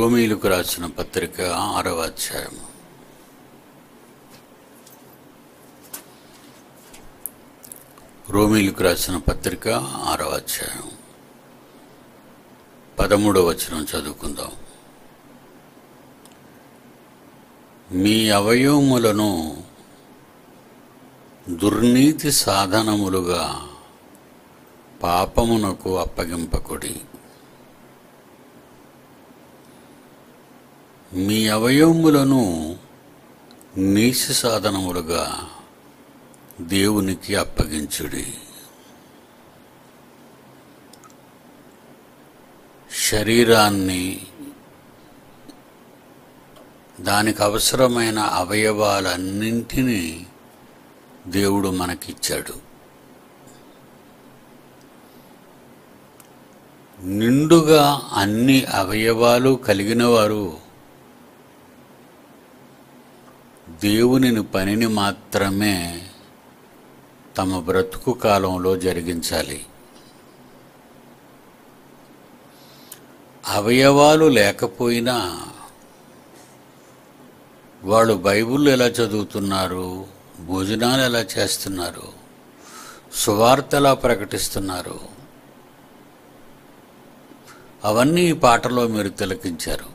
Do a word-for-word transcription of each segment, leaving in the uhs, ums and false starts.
రోమీయులకు రాసిన పత్రిక ఆరవ అధ్యాయం. రోమీయులకు రాసిన పత్రిక ఆరవ అధ్యాయం పదమూడవ వచనం చదువుకుందాం. మీ అవయవములను దుర్నీతి సాధనములుగా పాపమునకు అప్పగింపకుడి. మీ అవయవములను నీతి సాధనములుగా దేవునికి అప్పగించుడి. శరీరాన్ని, దానికి అవసరమైన అవయవాలన్నింటినీ దేవుడు మనకిచ్చాడు. నిండుగా అన్ని అవయవాలు కలిగిన వారు దేవునిని పనిని మాత్రమే తమ బ్రతుకు కాలంలో జరిగించాలి. అవయవాలు లేకపోయినా వాళ్ళు బైబిల్ ఎలా చదువుతున్నారు, భోజనాలు ఎలా చేస్తున్నారు, సువార్త ఎలా ప్రకటిస్తున్నారు, అవన్నీ ఈ పాటలో మీరు తిలకించారు.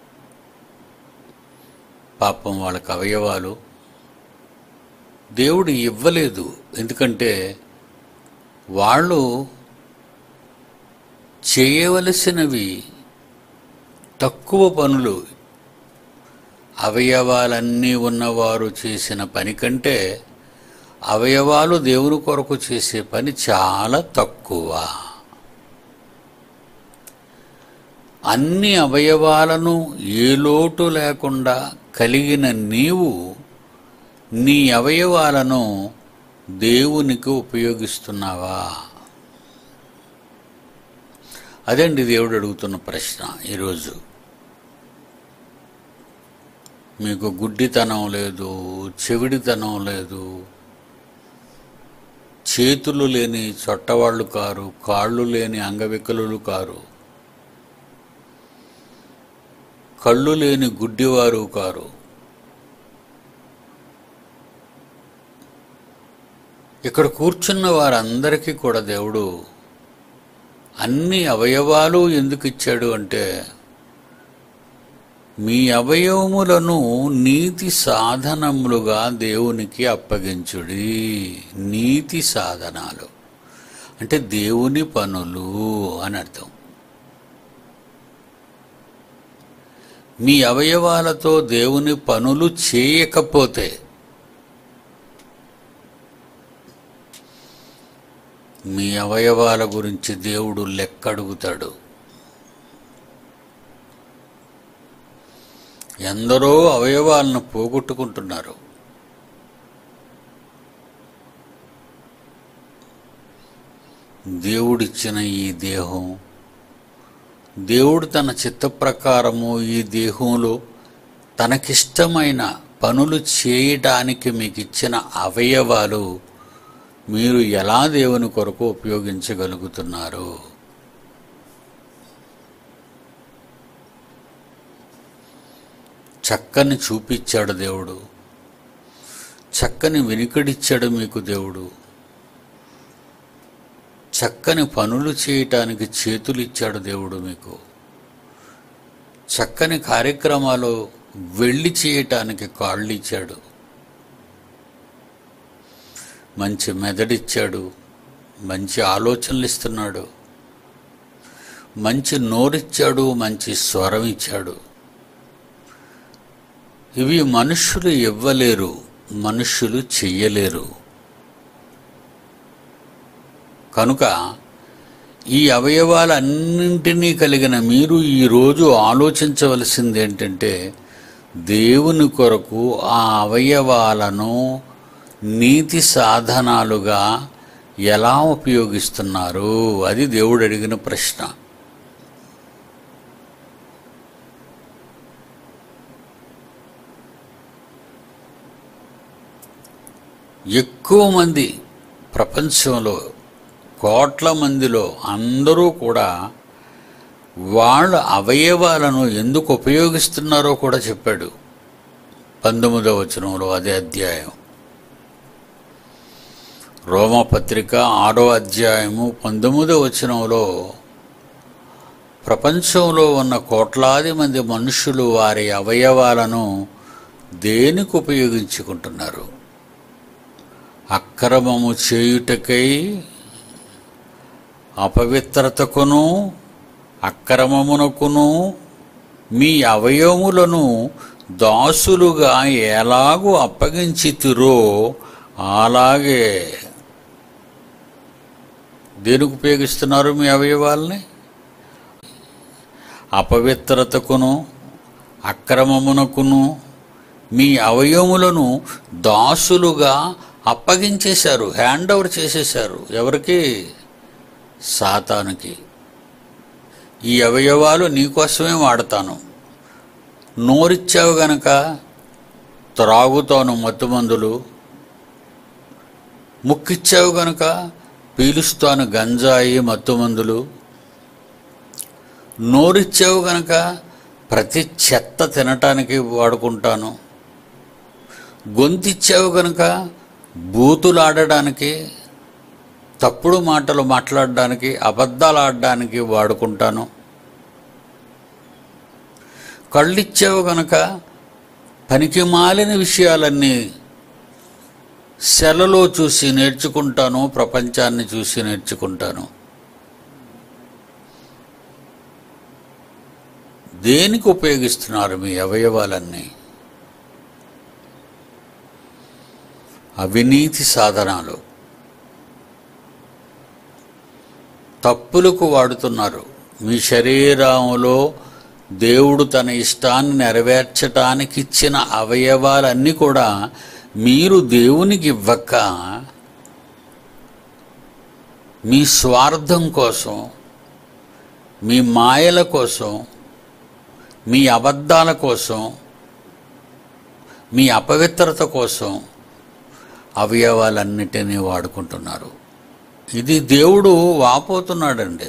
పాపం వాళ్ళకి అవయవాలు దేవుడు ఇవ్వలేదు. ఎందుకంటే వాళ్ళు చేయవలసినవి తక్కువ పనులు. అవయవాలన్నీ ఉన్నవారు చేసిన పని కంటే అవయవాలు దేవుని కొరకు చేసే పని చాలా తక్కువ. అన్ని అవయవాలను ఏ లోటు లేకుండా కలిగిన నీవు నీ అవయవాలను దేవునికి ఉపయోగిస్తున్నావా? అదండి దేవుడు అడుగుతున్న ప్రశ్న ఈరోజు. మీకు గుడ్డితనం లేదు, చెవిడితనం లేదు, చేతులు లేని చొట్టవాళ్ళు కారు, కాళ్ళు లేని అంగవికలులు కారు, కళ్ళు లేని గుడ్డివారు కారు. ఇక్కడ కూర్చున్న వారందరికీ కూడా దేవుడు అన్ని అవయవాలు ఎందుకు ఇచ్చాడు అంటే, మీ అవయవములను నీతి సాధనములుగా దేవునికి అప్పగించుడి. నీతి సాధనాలు అంటే దేవుని పనులు అని అర్థం. మీ అవయవాలతో దేవుని పనులు చేయకపోతే మీ అవయవాల గురించి దేవుడు లెక్క అడుగుతాడు. ఎందరో అవయవాలను పోగొట్టుకుంటున్నారు. దేవుడిచ్చిన ఈ దేహం, దేవుడు తన చిత్త ప్రకారము ఈ దేహంలో తనకిష్టమైన పనులు చేయడానికి మీకు ఇచ్చిన అవయవాలు మీరు ఎలా దేవుని కొరకు ఉపయోగించగలుగుతున్నారు? చక్కని చూపిచ్చాడు దేవుడు, చక్కని వినికిడిచ్చాడు మీకు దేవుడు, చక్కని పనులు చేయటానికి చేతులు ఇచ్చాడు దేవుడు మీకు, చక్కని కార్యక్రమాలు వెళ్ళి చేయటానికి కాళ్ళు ఇచ్చాడు, మంచి మెదడిచ్చాడు, మంచి ఆలోచనలు ఇస్తున్నాడు, మంచి నోరిచ్చాడు, మంచి స్వరం ఇచ్చాడు. ఇవి మనుష్యులు ఇవ్వలేరు, మనుష్యులు చెయ్యలేరు. కనుక ఈ అవయవాలన్నింటినీ కలిగిన మీరు ఈరోజు ఆలోచించవలసింది ఏంటంటే, దేవుని కొరకు ఆ అవయవాలను నీతి సాధనాలుగా ఎలా ఉపయోగిస్తున్నారు? అది దేవుడు అడిగిన ప్రశ్న. ఎక్కువ మంది ప్రపంచంలో కోట్ల మందిలో అందరూ కూడా వాళ్ళ అవయవాలను ఎందుకు ఉపయోగిస్తున్నారో కూడా చెప్పాడు పంతొమ్మిదవ వచనంలో, అదే అధ్యాయం. రోమపత్రిక ఆరో అధ్యాయము పంతొమ్మిదవ వచనంలో ప్రపంచంలో ఉన్న కోట్లాది మంది మనుషులు వారి అవయవాలను దేనికి ఉపయోగించుకుంటున్నారు? అక్రమము చేయుటకై, అపవిత్రతకును అక్రమమునకును మీ అవయవములను దాసులుగా ఎలాగూ అప్పగించితిరో అలాగే. దేనికి ఉపయోగిస్తున్నారు మీ అవయవాల్ని? అపవిత్రతకును అక్రమమునకును మీ అవయవములను దాసులుగా అప్పగించేశారు, హ్యాండ్ ఓవర్ చేసేశారు. ఎవరికి? సాతానుకి. ఈ అవయవాలు నీకోసమే వాడతాను, నోరిచ్చావు గనక త్రాగుతాను మత్తుమందులు, ముక్కిచ్చావు గనక పీలుస్తాను గంజాయి మత్తుమందులు, నోరిచ్చావు గనక ప్రతి చెత్త తినటానికి వాడుకుంటాను, గొంతిచ్చావు గనక బూతులాడడానికి, తప్పుడు మాటలు మాట్లాడడానికి, అబద్ధాలు ఆడడానికి వాడుకుంటాను, కళ్ళిచ్చావు గనక పనికి మాలిన విషయాలన్నీ సెలలో చూసి నేర్చుకుంటాను, ప్రపంచాన్ని చూసి నేర్చుకుంటాను. దేనికి ఉపయోగిస్తున్నారు మీ అవయవాలన్నీ? అవినీతి సాధనాలు, తప్పులకు వాడుతున్నారు. మీ శరీరంలో దేవుడు తన ఇష్టాన్ని నెరవేర్చటానికి ఇచ్చిన అవయవాలన్నీ కూడా మీరు దేవునికి ఇవ్వక మీ స్వార్థం కోసం, మీ మాయల కోసం, మీ అబద్ధాల కోసం, మీ అపవిత్రత కోసం అవయవాలన్నిటినీ వాడుకుంటున్నారు. ఇది దేవుడు వాపోతున్నాడండి.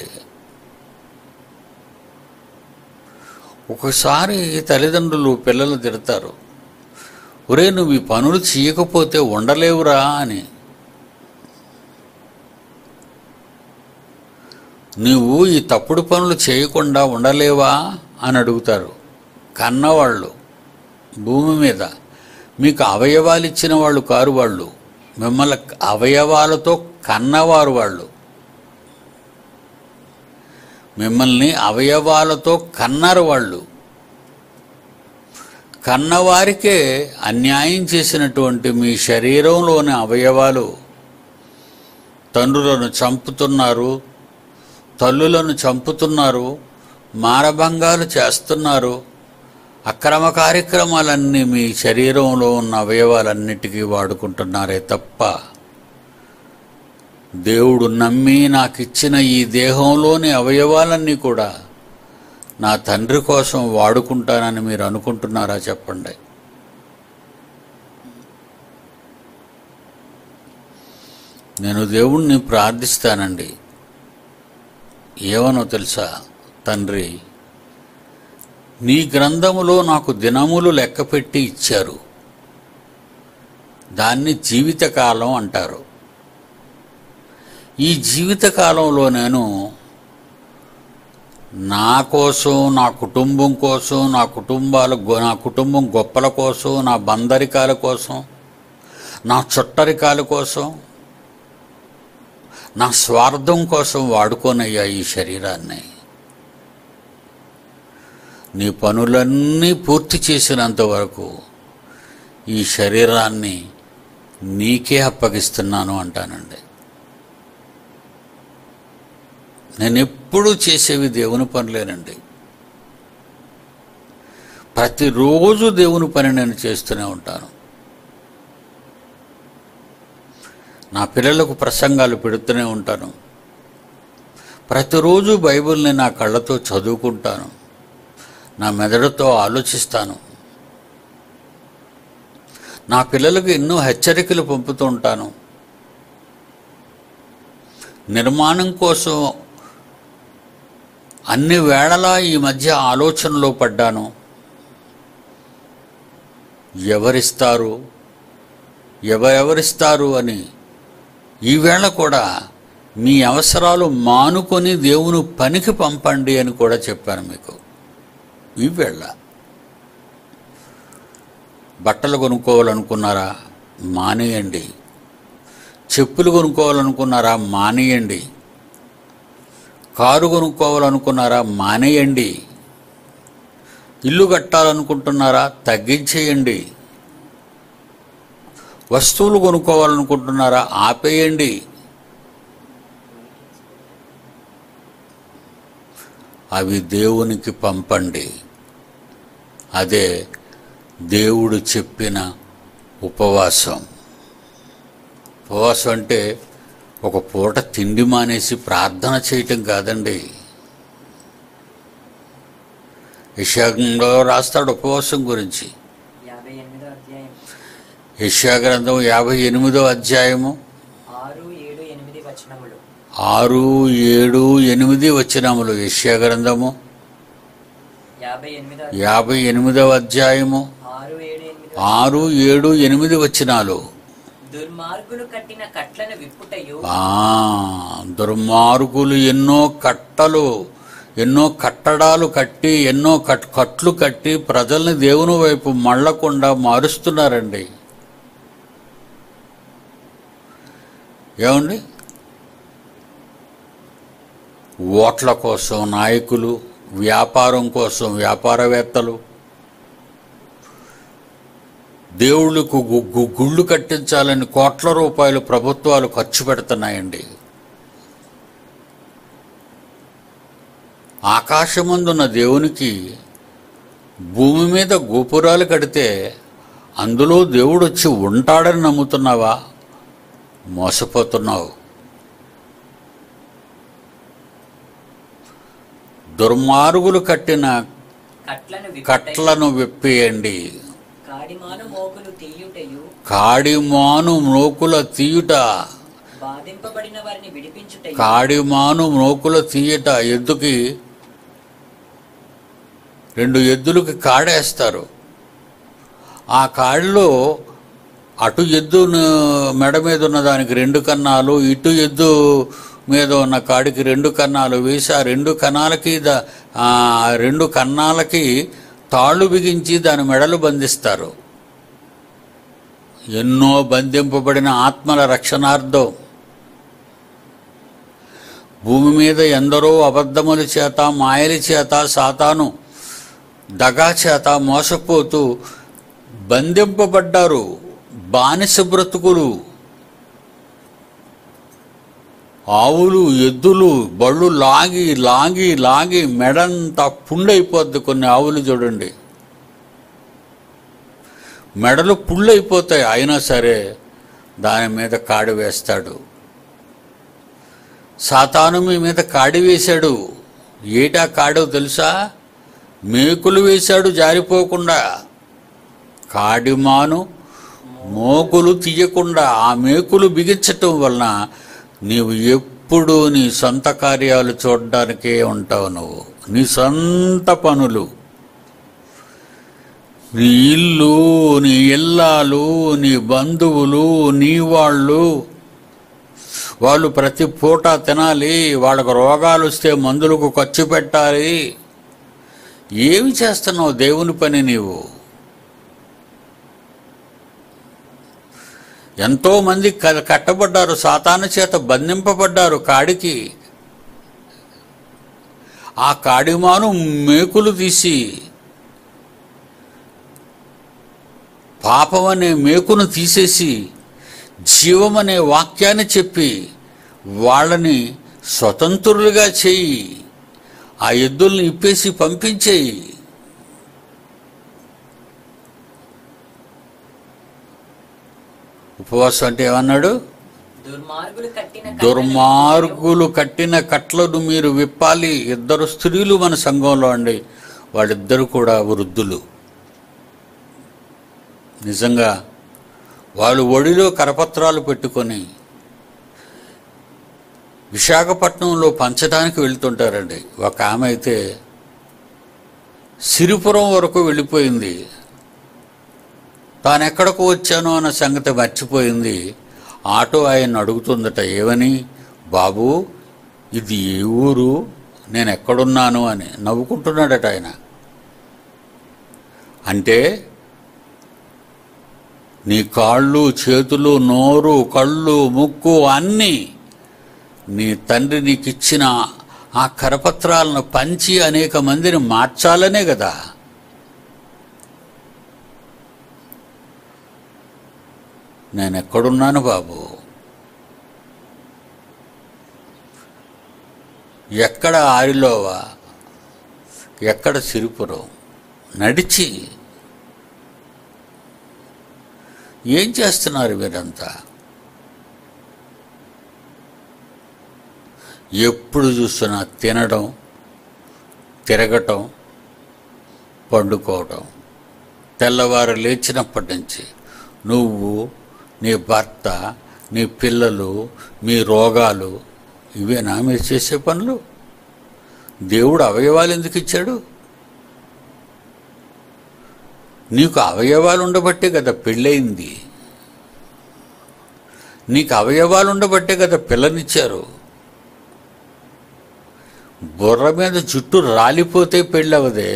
ఒకసారి తల్లిదండ్రులు పిల్లలు తిడతారు, ఒరే నువ్వు ఈ పనులు చేయకపోతే ఉండలేవురా అని. నువ్వు ఈ తప్పుడు పనులు చేయకుండా ఉండలేవా అని అడుగుతారు కన్నవాళ్ళు. భూమి మీద మీకు అవయవాలు ఇచ్చిన వాళ్ళు కారు వాళ్ళు, మిమ్మల్ని అవయవాలతో కన్నవారు వాళ్ళు. మిమ్మల్ని అవయవాలతో కన్నారు వాళ్ళు. కన్నవారికే అన్యాయం చేసినటువంటి మీ శరీరంలోని అవయవాలు తండ్రులను చంపుతున్నారు, తల్లులను చంపుతున్నారు, మానభంగాలు చేస్తున్నారు. అక్రమ కార్యక్రమాలన్నీ మీ శరీరంలో ఉన్న అవయవాలన్నిటికీ వాడుకుంటున్నారే తప్ప దేవుడు నమ్మి నాకు ఇచ్చిన ఈ దేహంలోని అవయవాలన్నీ కూడా నా తండ్రి కోసం వాడుకుంటానని మీరు అనుకుంటున్నారా? చెప్పండి. నేను దేవుణ్ణి ప్రార్థిస్తానండి. ఏమనో తెలుసా? తండ్రి, నీ గ్రంథములో నాకు దినములు లెక్కపెట్టి ఇచ్చారు, దాన్ని జీవితకాలం అంటారు. ఈ జీవితకాలంలో నేను నా కోసం, నా కుటుంబం కోసం, నా కుటుంబాల నా కుటుంబం గొప్పల కోసం, నా బందరికాల కోసం, నా చుట్టరికాల కోసం, నా స్వార్థం కోసం వాడుకోనయ్యా ఈ శరీరాన్ని. నీ పనులన్నీ పూర్తి చేసినంత వరకు ఈ శరీరాన్ని నీకే అప్పగిస్తున్నాను అంటానండి. నేను ఎప్పుడూ చేసేవి దేవుని పనులేనండి. ప్రతిరోజు దేవుని పని నేను చేస్తూనే ఉంటాను. నా పిల్లలకు ప్రసంగాలు పెడుతూనే ఉంటాను. ప్రతిరోజు బైబిల్ని నా కళ్ళతో చదువుకుంటాను, నా మెదడుతో ఆలోచిస్తాను. నా పిల్లలకు ఎన్నో హెచ్చరికలు పంపుతూ ఉంటాను. నిర్మాణం కోసం అన్ని వేళలా ఈ మధ్య ఆలోచనలో పడ్డాను, ఎవరిస్తారు ఎవరెవరిస్తారు అని. ఈవేళ కూడా మీ అవసరాలు మానుకొని దేవుని పనికి పంపండి అని కూడా చెప్పాను మీకు. ఈవేళ బట్టలు కొనుక్కోవాలనుకున్నారా, మానేయండి. చెప్పులు కొనుక్కోవాలనుకున్నారా, మానేయండి. కారు కొనుక్కోవాలనుకున్నారా, మానేయండి. ఇల్లు కట్టాలనుకుంటున్నారా, తగ్గించేయండి. వస్తువులు కొనుక్కోవాలనుకుంటున్నారా, ఆపేయండి. అవి దేవునికి పంపండి. అదే దేవుడు చెప్పిన ఉపవాసం. ఉపవాసం అంటే ఒక పూట తిండి మానేసి ప్రార్థన చేయటం కాదండి. యెషయాలో రాస్తాడు ఉపవాసం గురించి. యెషయా గ్రంథం యాభై ఎనిమిదో అధ్యాయము ఆరు ఏడు ఎనిమిది వచనములు. యెషయా గ్రంథము యాభై ఎనిమిదవ అధ్యాయము ఆరు ఏడు ఎనిమిది వచనాలు. దుర్మార్గులు కట్టిన కట్లను విప్పుటయు. దుర్మార్గులు ఎన్నో కట్టలు ఎన్నో కట్టడాలు కట్టి ఎన్నో కట్ కట్లు కట్టి ప్రజల్ని దేవుని వైపు మళ్ళకుండా మారుస్తున్నారండి. ఏమండి, ఓట్ల కోసం నాయకులు, వ్యాపారం కోసం వ్యాపారవేత్తలు, దేవుళ్ళకు గుళ్ళు కట్టించాలని కోట్ల రూపాయలు ప్రభుత్వాలు ఖర్చు పెడుతున్నాయండి. ఆకాశమందున్న దేవునికి భూమి మీద గోపురాలు కడితే అందులో దేవుడు వచ్చి ఉంటాడని నమ్ముతున్నావా? మోసపోతున్నావు. దుర్మార్గులు కట్టిన కట్లను విప్పేయండి. కాడిమాను మ్రోకుల తీయుట. కాడిమాను మ్రోకుల తీయుట. ఎద్దుకి రెండు ఎద్దులకి కాడేస్తారు. ఆ కాడిలో అటు ఎద్దు మెడ మీద ఉన్న దానికి రెండు కన్నాలు, ఇటు ఎద్దు మీద ఉన్న కాడికి రెండు కన్నాలు వేసి ఆ రెండు కన్నాలకి దా రెండు కన్నాలకి తాళ్ళు బిగించి దాని మెడలు బంధిస్తారు. ఎన్నో బంధింపబడిన ఆత్మల రక్షణార్థం. భూమి మీద ఎందరో అబద్ధముల చేత, మాయల చేత, సాతాను దగా చేత మోసపోతూ బంధింపబడ్డారు. బానిస బ్రతుకులు. ఆవులు, ఎద్దులు బళ్ళు లాగి లాగి లాగి మెడంతా పుండైపోద్ది. కొన్ని ఆవులు చూడండి, మెడలు పుళ్ళైపోతాయి. అయినా సరే దాని మీద కాడి వేస్తాడు. సాతాను మీ మీద కాడి వేశాడు. ఏటా కాడో తెలుసా? మేకులు వేశాడు జారిపోకుండా. కాడిమాను మోకులు తీయకుండా ఆ మేకులు బిగించటం వలన నీవు ఎప్పుడూ నీ సొంత కార్యాలు చూడడానికే ఉంటావు. నువ్వు నీ సొంత పనులు, నీ ఇల్లు, నీ ఇల్లాలు, నీ బంధువులు, నీ వాళ్ళు వాళ్ళు ప్రతి పూట తినాలి, వాళ్ళకు రోగాలు వస్తే మందులకు ఖర్చు పెట్టాలి. ఏమి చేస్తున్నావు దేవుని పని? నీవు ఎంతోమంది కట్టబడ్డారు, సాతాను చేత బంధింపబడ్డారు కాడికి. ఆ కాడిమాను మేకులు తీసి, పాపం అనే మేకును తీసేసి జీవమనే వాక్యాన్ని చెప్పి వాళ్ళని స్వతంత్రులుగా చేయి. ఆ ఎద్దుల్ని ఇప్పేసి పంపించేయి. ఉపవాసం అంటే ఏమన్నాడు? దుర్మార్గులు కట్టిన కట్లను మీరు విప్పాలి. ఇద్దరు స్త్రీలు మన సంఘంలో అండి, వాళ్ళిద్దరు కూడా వృద్ధులు. నిజంగా వాళ్ళు ఒడిలో కరపత్రాలు పెట్టుకొని విశాఖపట్నంలో పంచడానికి వెళ్తుంటారండి. ఒక ఆమె అయితే సిరిపురం వరకు వెళ్ళిపోయింది. తాను ఎక్కడికి వచ్చానో అన్న సంగతి మర్చిపోయింది. ఆటో ఆయన అడుగుతుందట, ఏమని, బాబు ఇది ఏ ఊరు, నేను ఎక్కడున్నాను అని. నవ్వుకుంటున్నాడట ఆయన. అంటే నీ కాళ్ళు చేతులు నోరు కళ్ళు ముక్కు అన్నీ నీ తండ్రి నీకు ఇచ్చిన ఆ కరపత్రాలను పంచి అనేక మందిని మార్చాలనే కదా. నేను ఎక్కడున్నాను బాబు, ఎక్కడ ఆరిలోవా, ఎక్కడ సిరిపురం, నడిచి ఏం చేస్తున్నారు మీరంతా? ఎప్పుడు చూస్తున్నా తినడం, తిరగటం, పండుకోవడం. తెల్లవారు లేచినప్పటి నుంచి నువ్వు, నీ భర్త, నీ పిల్లలు, మీ రోగాలు, ఇవేనా మీరు చేసే పనులు? దేవుడు అవయవాలు ఎందుకు ఇచ్చాడు? నీకు అవయవాలు ఉండబట్టే కదా పెళ్ళయింది. నీకు అవయవాలు ఉండబట్టే కదా పిల్లనిచ్చారు. బుర్ర మీద జుట్టు రాలిపోతే పెళ్ళవదే.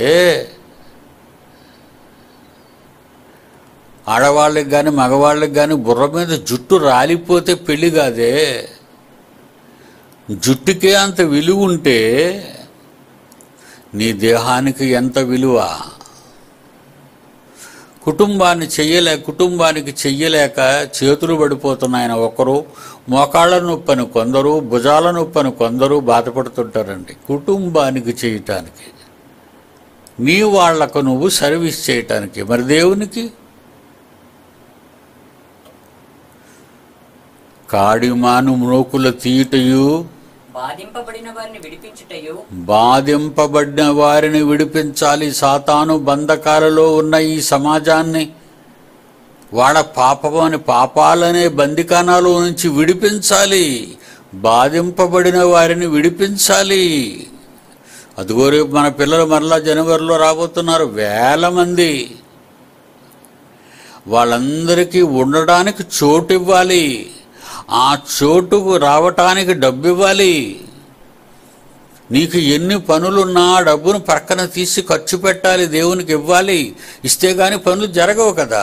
ఆడవాళ్ళకి కానీ మగవాళ్ళకి కానీ బుర్ర మీద జుట్టు రాలిపోతే పెళ్ళి కాదే. జుట్టుకే అంత విలువ ఉంటే నీ దేహానికి ఎంత విలువ? కుటుంబాన్ని చెయ్యలేక కుటుంబానికి చెయ్యలేక చేతులు పడిపోతున్నాయన ఒకరు, మోకాళ్ళ నొప్పని కొందరు, భుజాల నొప్పని కొందరు బాధపడుతుంటారండి. కుటుంబానికి చేయటానికి, నీ వాళ్లకు నువ్వు సర్వీస్ చేయటానికి. మరి దేవునికి కాడిమాను మ్రోకుల తీయుటయు, బాధింపబడిన వారిని విడిపించుటయు, బాధింపబడిన వారిని విడిపించాలి. సాతాను బంధకాలలో ఉన్న ఈ సమాజాన్ని వాడ పాపమని పాపాలనే బందికానాలో నుంచి విడిపించాలి. బాధింపబడిన వారిని విడిపించాలి. అదిగో రేపు మన పిల్లలు మరలా జనవరిలో రాబోతున్నారు, వేల మంది. వాళ్ళందరికీ ఉండడానికి చోటు ఇవ్వాలి. ఆ చోటుకు రావటానికి డబ్బు ఇవ్వాలి. నీకు ఎన్ని పనులున్నా డబ్బును పక్కన తీసి ఖర్చు పెట్టాలి, దేవునికి ఇవ్వాలి. ఇస్తే గాని పనులు జరగవు కదా.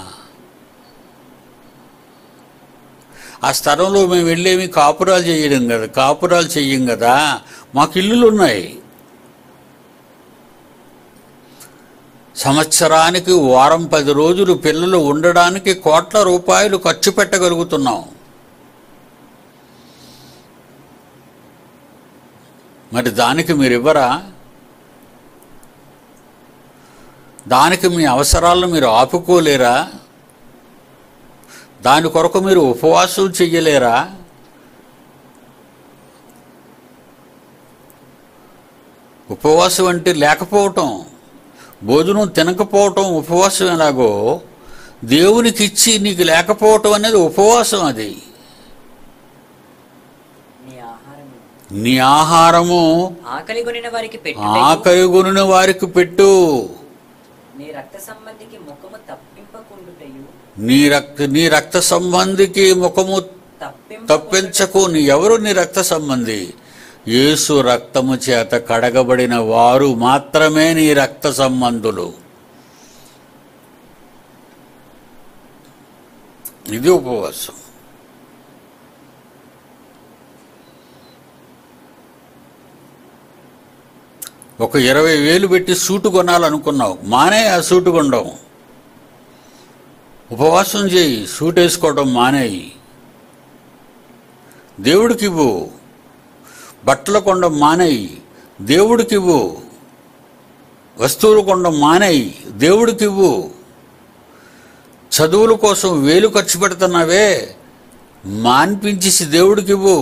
ఆ స్థలంలో మేము వెళ్ళేమి కాపురాలు చేయడం కదా, కాపురాలు చెయ్యం కదా. మాకు ఇల్లులు ఉన్నాయి. సంవత్సరానికి వారం పది రోజులు పిల్లలు ఉండడానికి కోట్ల రూపాయలు ఖర్చు పెట్టగలుగుతున్నాం. మరి దానికి మీరు ఇవ్వరా? దానికి మీ అవసరాలను మీరు ఆపుకోలేరా? దాని కొరకు మీరు ఉపవాసం చెయ్యలేరా? ఉపవాసం అంటే లేకపోవటం, భోజనం తినకపోవటం ఉపవాసం ఎలాగో, దేవునికి ఇచ్చి నీకు లేకపోవటం అనేది ఉపవాసం. అది నీ ఆహారము ఆకలి కొనిన వారికి పెట్టు, ఆకలి కొనిన వారికి పెట్టు. నీ రక్త సంబంధికి ముఖము తప్పింపకుండుటయు, నీ రక్త నీ రక్త సంబంధికి ముఖము తప్పించకు. నీ ఎవరు నీ రక్త సంబంధి? యేసు రక్తము చేత కడగబడిన వారు మాత్రమే నీ రక్త సంబంధులు. ఇది ఉపవాసం. ఒక ఇరవై వేలు పెట్టి సూటు కొనాలనుకున్నావు, మానే ఆ సూటు కొనడం. ఉపవాసం చేయి, సూట్ వేసుకోవడం మానేయి. దేవుడికి ఇవ్వు. బట్టలు కొనడం మానేయి, దేవుడికి ఇవ్వు. వస్తువులు కొనడం మానేయి, దేవుడికి ఇవ్వు. చదువుల కోసం వేలు ఖర్చు పెడుతున్నావే, మాన్పించేసి దేవుడికి ఇవ్వు.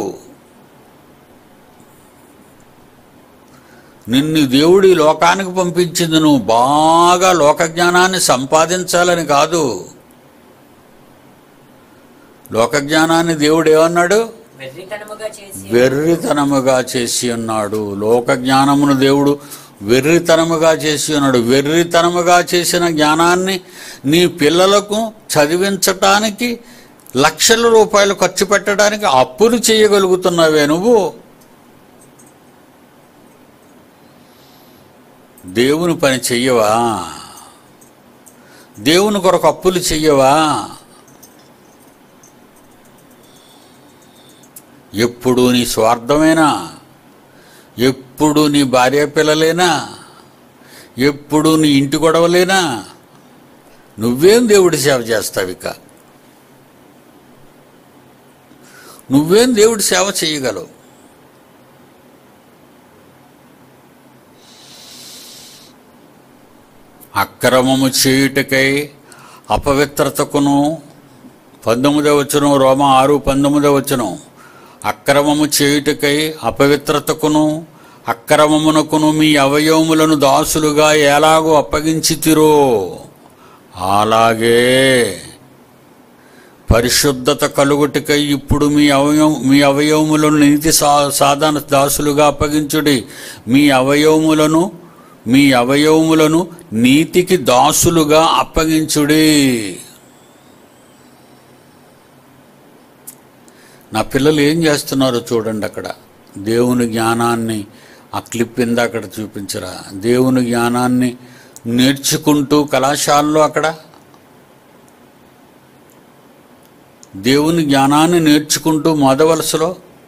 నిన్ను దేవుడి లోకానికి పంపించింది నువ్వు బాగా లోకజ్ఞానాన్ని సంపాదించాలని కాదు. లోకజ్ఞానాన్ని దేవుడు ఏమన్నాడు? వెర్రితనముగా చేసి వెర్రితనముగా చేసి ఉన్నాడు. లోక జ్ఞానమును దేవుడు వెర్రితనముగా చేసి ఉన్నాడు. వెర్రితనముగా చేసిన జ్ఞానాన్ని నీ పిల్లలకు చదివించటానికి లక్షల రూపాయలు ఖర్చు పెట్టడానికి అప్పులు చేయగలుగుతున్నావే నువ్వు? దేవుని పని చెయ్యవా? దేవుని కొరకు అప్పులు చెయ్యవా? ఎప్పుడు నీ స్వార్థమేనా? ఎప్పుడు నీ భార్య పిల్లలేనా? ఎప్పుడు నీ ఇంటి గొడవలేనా? నువ్వేం దేవుడి సేవ చేస్తావు? ఇక నువ్వేం దేవుడి సేవ చేయగలవు? అక్రమము చేయుటకై అపవిత్రతకును, పంతొమ్మిదవ వచనం, రోమా ఆరు పంతొమ్మిదవ వచనం, అక్రమము చేయుటకై అపవిత్రతకును అక్రమమునకును మీ అవయవములను దాసులుగా ఎలాగో అప్పగించితిరో అలాగే పరిశుద్ధత కలుగుటకై ఇప్పుడు మీ అవయవం మీ అవయవములను నీతి సా సాధన దాసులుగా అప్పగించుడి. మీ అవయవములను మీ అవయవములను నీతికి దాసులుగా అప్పగించుడి. నా పిల్లలు ఏం చేస్తున్నారో చూడండి. అక్కడ దేవుని జ్ఞానాన్ని, ఆ క్లిప్ ఇందా అక్కడ చూపించరా, దేవుని జ్ఞానాన్ని నేర్చుకుంటూ కళాశాలలో అక్కడ దేవుని జ్ఞానాన్ని నేర్చుకుంటూ మొదవలసలో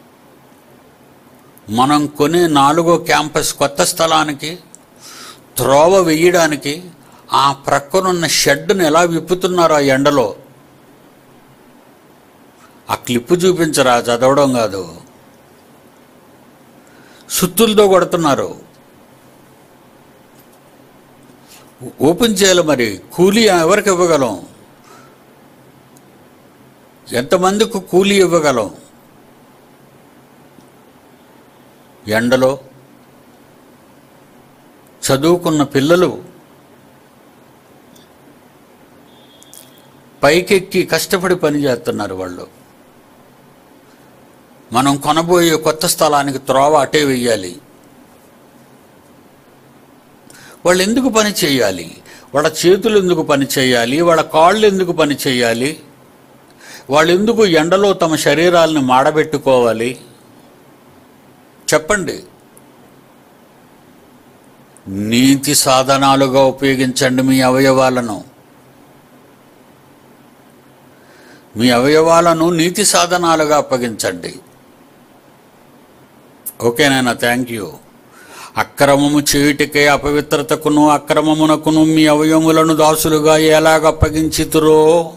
మనం కొనే నాలుగో క్యాంపస్ కొత్త స్థలానికి త్రోవ వేయడానికి ఆ ప్రక్కనున్న షెడ్డును ఎలా విప్పుతున్నారో ఆ ఎండలో. ఆ క్లిప్పు చూపించరా, చదవడం కాదు. సుత్తులతో కొడుతున్నారు. ఓపెన్ చేయాలి. మరి కూలీ ఎవరికి ఇవ్వగలం? ఎంతమందికి కూలీ ఇవ్వగలం? ఎండలో చదువుకున్న పిల్లలు పైకెక్కి కష్టపడి పని చేస్తున్నారు. వాళ్ళు మనం కొనబోయే కొత్త స్థలానికి త్రోవ అటే వెయ్యాలి. వాళ్ళు ఎందుకు పని చేయాలి? వాళ్ళ చేతులు ఎందుకు పని చేయాలి? వాళ్ళ కాళ్ళు ఎందుకు పని చేయాలి? వాళ్ళు ఎందుకు ఎండలో తమ శరీరాలను మాడబెట్టుకోవాలి? చెప్పండి. నీతి సాధనాలుగా ఉపయోగించండి మీ అవయవాలను. మీ అవయవాలను నీతి సాధనాలుగా అప్పగించండి. ఓకేనా? Thank you. అక్రమము చేయుటకై అపవిత్రతకును అక్రమమునకును మీ అవయవములను దాసులుగా ఎలాగ అప్పగించితురో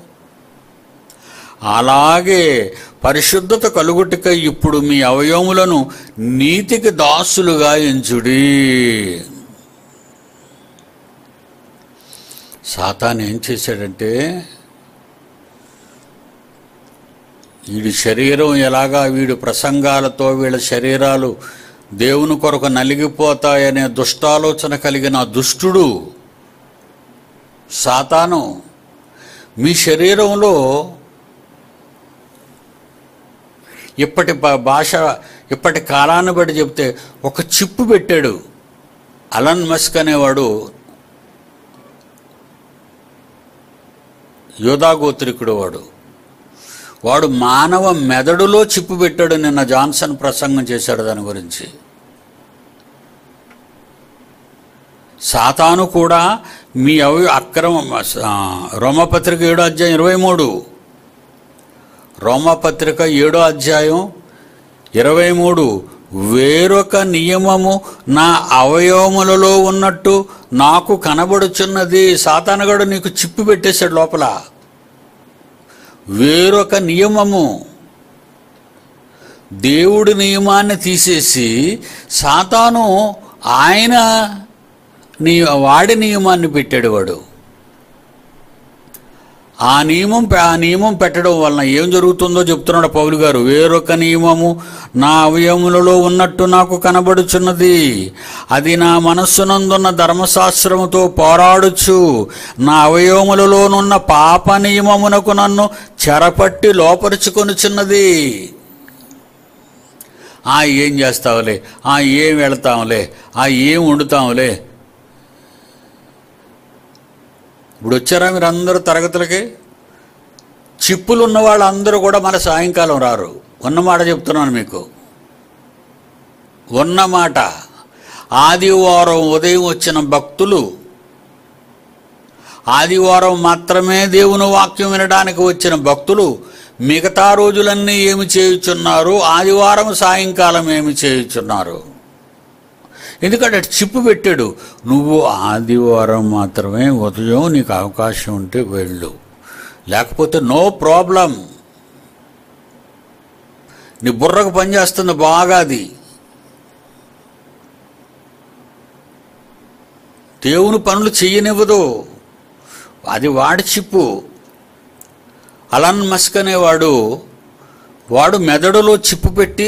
అలాగే పరిశుద్ధత కలుగుటకై ఇప్పుడు మీ అవయవములను నీతికి దాసులుగా ఎంచుడి. సాతాను ఏం చేశాడంటే, వీడి శరీరం ఎలాగా వీడి ప్రసంగాలతో వీళ్ళ శరీరాలు దేవుని కొరకు నలిగిపోతాయనే దుష్టాలోచన కలిగిన దుష్టుడు సాతాను మీ శరీరంలో ఇప్పటి భాష ఇప్పటి కాలాన్ని బట్టి చెప్తే ఒక చిప్పు పెట్టాడు. అలన్ మస్క్ అనేవాడు యోధాగోత్రికుడు. వాడు వాడు మానవ మెదడులో చిప్పు పెట్టాడు. నిన్న జాన్సన్ ప్రసంగం చేశాడు దాని గురించి. సాతాను కూడా మీ అవి అక్రమ రోమపత్రిక ఏడో అధ్యాయం ఇరవై మూడు రోమపత్రిక ఏడో అధ్యాయం ఇరవై మూడు వేరొక నియమము నా అవయవములలో ఉన్నట్టు నాకు కనబడుచున్నది. సాతానుగాడు నీకు చిప్పు పెట్టేశాడు లోపల. వేరొక నియమము, దేవుడి నియమాన్ని తీసేసి సాతాను ఆయన నీ వాడి నియమాన్ని పెట్టాడు. వాడు ఆ నియమం ఆ నియమం పెట్టడం వలన ఏం జరుగుతుందో చెప్తున్నాడు పౌలు గారు. వేరొక నియమము నా అవయవములలో ఉన్నట్టు నాకు కనబడుచున్నది, అది నా మనస్సునందున్న ధర్మశాస్త్రముతో పోరాడుచు నా అవయవములలోనున్న పాప నియమమునకు నన్ను చెరపట్టి లోపరుచుకొనుచున్నది. ఆ ఏం చేస్తావులే, ఆ ఏం వెళతాంలే, ఆ ఏం వండుతాంలే. ఇప్పుడు వచ్చారా మీరు అందరూ తరగతులకి? చిప్పులు ఉన్న వాళ్ళందరూ కూడా మన సాయంకాలం రారు. ఉన్నమాట చెప్తున్నాను మీకు, ఉన్నమాట. ఆదివారం ఉదయం వచ్చిన భక్తులు ఆదివారం మాత్రమే దేవుని వాక్యం వినడానికి వచ్చిన భక్తులు మిగతా రోజులన్నీ ఏమి చేయుచున్నారు, ఆదివారం సాయంకాలం ఏమి చేయుచున్నారు? ఎందుకంటే చిప్పు పెట్టాడు, నువ్వు ఆదివారం మాత్రమే ఉదయం నీకు అవకాశం ఉంటే వెళ్ళు, లేకపోతే నో ప్రాబ్లం. నీ బుర్రకు పనిచేస్తుంది బాగా, అది దేవుని పనులు చెయ్యనివ్వదు, అది వాడి చిప్పు. అలన్ మస్క్ అనేవాడు, వాడు మెదడులో చిప్పు పెట్టి,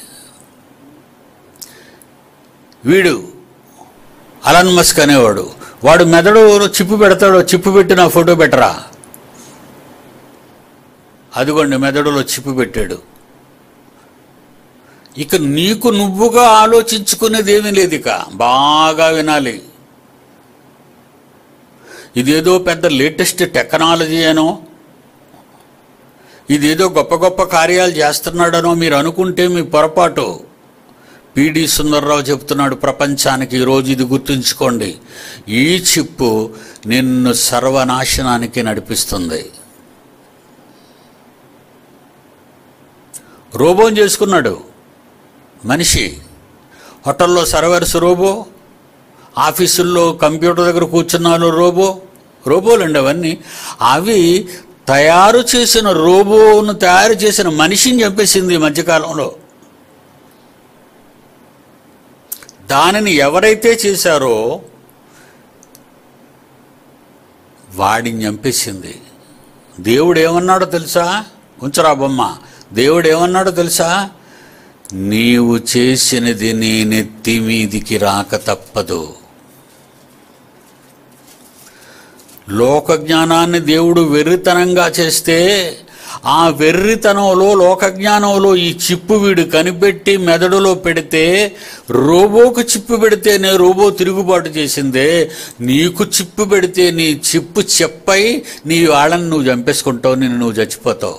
వీడు అలన్ మస్క్ అనేవాడు, వాడు మెదడులో చిప్పు పెడతాడు, చిప్పు పెట్టి నా ఫోటో పెట్టరా, అదిగోండి మెదడులో చిప్పు పెట్టాడు. ఇక నీకు నువ్వుగా ఆలోచించుకునేది ఏమీ లేదు. ఇక బాగా వినాలి. ఇదేదో పెద్ద లేటెస్ట్ టెక్నాలజీ అనో, ఇదేదో గొప్ప గొప్ప కార్యాలు చేస్తున్నాడనో మీరు అనుకుంటే మీ పొరపాటు. పిడి సుందర్రావు చెప్తున్నాడు ప్రపంచానికి ఈరోజు, ఇది గుర్తుంచుకోండి, ఈ చిప్పు నిన్ను సర్వనాశనానికి నడిపిస్తుంది. రోబోని చేసుకున్నాడు మనిషి. హోటల్లో సర్వర్స్ రోబో, ఆఫీసుల్లో కంప్యూటర్ దగ్గర కూర్చున్నాను రోబో. రోబోలండి అవన్నీ. అవి తయారు చేసిన రోబోను తయారు చేసిన మనిషిని చంపేసింది ఈ మధ్యకాలంలో. దానిని ఎవరైతే చేశారో వాడిని చంపేసింది. దేవుడు ఏమన్నాడో తెలుసా? ఉంచరా బొమ్మ. దేవుడు ఏమన్నాడో తెలుసా? నీవు చేసినది నీ నెత్తి మీదికి రాక తప్పదు. లోక జ్ఞానాన్ని దేవుడు వెర్రితనంగా చేస్తే, ఆ వెర్రితనంలో లోకజ్ఞానంలో ఈ చిప్పు వీడు కనిపెట్టి మెదడులో పెడితే, రోబోకు చిప్పు పెడితేనే రోబో తిరుగుబాటు చేసిందే, నీకు చిప్పు పెడితే నీ చిప్పు చెప్పై నీ వాళ్ళని నువ్వు చంపేసుకుంటావు, నిన్ను నువ్వు చచ్చిపోతావు.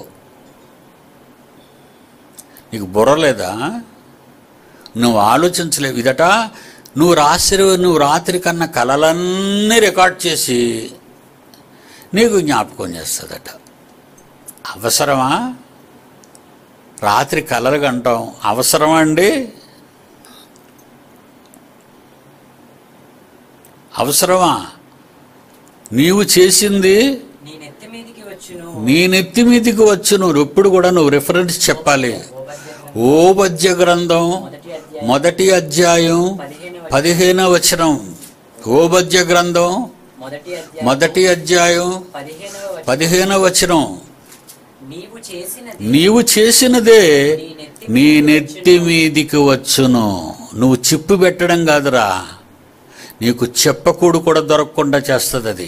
నీకు బుర్ర లేదా? నువ్వు ఆలోచించలేవు. ఇదట నువ్వు రాత్రి నువ్వు రాత్రి కన్నా కలలన్నీ రికార్డ్ చేసి నీకు జ్ఞాపకం చేస్తుందట. అవసరమా? రాత్రి కలలు కంటాం అవసరమా అండి? అవసరమా? నీవు చేసింది నీ నెత్తి మీదికి వచ్చును. ఎప్పుడు కూడా నువ్వు రిఫరెన్స్ చెప్పాలి. ఓబద్య గ్రంథం మొదటి అధ్యాయం పదిహేనవ వచనం. ఓబద్య గ్రంథం మొదటి అధ్యాయం పదిహేనవ వచనం. నీవు చేసినదే నీ నెత్తి మీదికి వచ్చును. నువ్వు చిప్పు పెట్టడం కాదురా, నీకు చెప్పకూడు కూడా దొరకకుండా చేస్తుంది అది.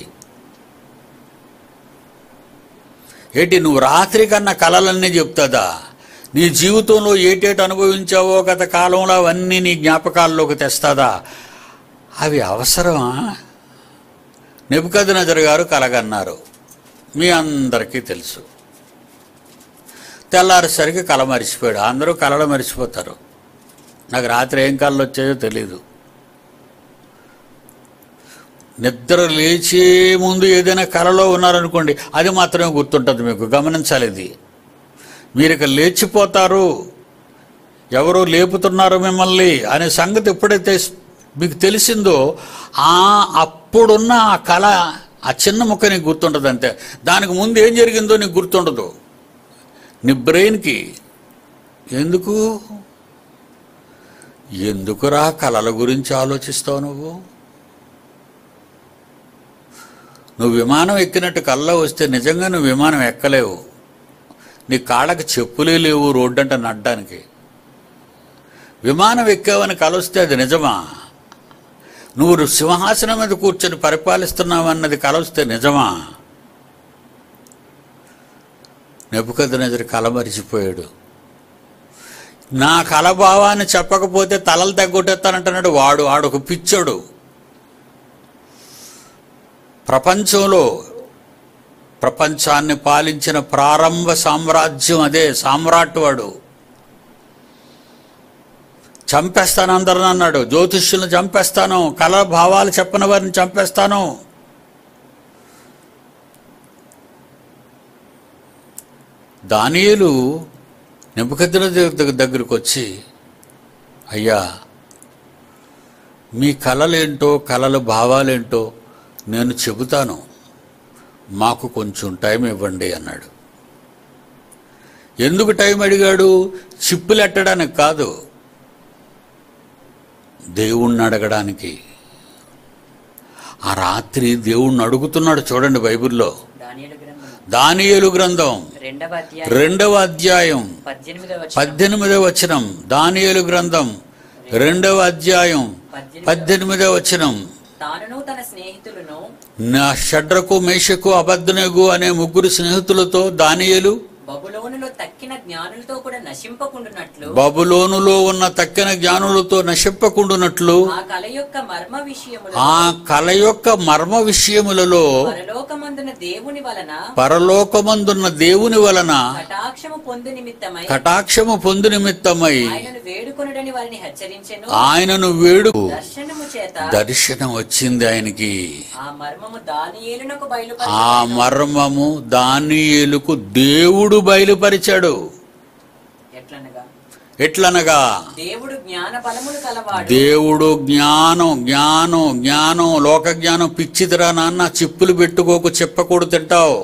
ఏంటి నువ్వు రాత్రి కన్నా కలలన్నీ చెప్తుందా? నీ జీవితంలో ఏటేటి అనుభవించావో గత కాలంలో అవన్నీ నీ జ్ఞాపకాల్లోకి తెస్తుందా? అవి అవసరమా? నెబుకద్నెజరు గారు కలగన్నారు, మీ అందరికీ తెలుసు. తెల్లారేసరికి కల మరిచిపోయాడు. అందరూ కలలు మరిచిపోతారు. నాకు రాత్రి ఏం కళలు వచ్చాయో తెలీదు. నిద్ర లేచే ముందు ఏదైనా కలలో ఉన్నారనుకోండి, అది మాత్రమే గుర్తుంటుంది మీకు. గమనించాలి ఇది. మీరు ఇక లేచిపోతారు, ఎవరో లేపుతున్నారు మిమ్మల్ని అనే సంగతి ఎప్పుడైతే మీకు తెలిసిందో, ఆ అప్పుడున్న ఆ కళ, ఆ చిన్న ముక్క నీకు గుర్తుంటుంది అంతే. దానికి ముందు ఏం జరిగిందో నీకు గుర్తుండదు. నీ బ్రెయిన్కి ఎందుకు ఎందుకురా కళల గురించి ఆలోచిస్తావు? నువ్వు నువ్వు విమానం ఎక్కినట్టు కళ్ళ వస్తే నిజంగా నువ్వు విమానం ఎక్కలేవు. నీ కాళ్ళకి చెప్పులే లేవు రోడ్డు అంటే నడ్డానికి. విమానం ఎక్కావని కల వస్తే అది నిజమా? నువ్వు సింహాసనం మీద కూర్చొని పరిపాలిస్తున్నావు అన్నది కల వస్తే నిజమా? నెబుకద్నెజరు కల మరిచిపోయాడు. నా కలభావాన్ని చెప్పకపోతే తలలు తగ్గొట్టేస్తానంటున్నాడు వాడు. వాడొక పిచ్చోడు. ప్రపంచంలో ప్రపంచాన్ని పాలించిన ప్రారంభ సామ్రాజ్యం అదే. సామ్రాట్ వాడు. చంపేస్తాను అందరిని అన్నాడు. జ్యోతిష్యులను చంపేస్తాను, కళ భావాలు చెప్పని వారిని చంపేస్తాను. దానియేలు నెబుకద్నెజరు దగ్గరికి వచ్చి, అయ్యా మీ కళలేంటో కళల భావాలేంటో నేను చెబుతాను, మాకు కొంచెం టైం ఇవ్వండి అన్నాడు. ఎందుకు టైం అడిగాడు? చిప్పులు ఎట్టడానికి కాదు, దేవుణ్ణి అడగడానికి. ఆ రాత్రి దేవుణ్ణి అడుగుతున్నాడు. చూడండి బైబిల్లో దానియేలు గ్రంథం రెండవ అధ్యాయం పద్దెనిమిదవ వచనం. దానియేలు గ్రంథం రెండవ అధ్యాయం పద్దెనిమిదవ వచనం. తానును తన స్నేహితులను నా షడ్రకు మేషకు అబద్దునెగు అనే ముగ్గురు స్నేహితులతో దానియేలు బబులోనులో తక్కిన జ్ఞానులతో కూడా నశింపకుండునట్లు బబులోనులో ఉన్న తక్కిన జ్ఞానులతో నశింపకుండునట్లు ఆ కల యొక్క మర్మ విషయములలో ఆ కల యొక్క మర్మ విషయములలో పరలోకమందున దేవుని వలన పరలోకమందున్న దేవుని వలన కటాక్షము పొందు నిమిత్తమై కటాక్షము పొందు నిమిత్తమై ఆయనను వేడుకొనుడని వారిని హెచ్చరించెను. ఆయనను వేడు దర్శనము చేత దర్శనం వచ్చింది ఆయనకి. ఆ మర్మము దానియేలునకు బయలుపరిచెను. ఆ మర్మము దానియేలుకు దేవుడు బయలుపరిచాడు. ఎట్లనగా ఎట్లనగా దేవుడు జ్ఞాన బలములు కలవాడు. దేవుడు జ్ఞానం జ్ఞానం జ్ఞానం లోక జ్ఞానం పిచ్చిదిరా నాన్న, చిప్పులు పెట్టుకోకు, చెప్పకూడదు తింటావు.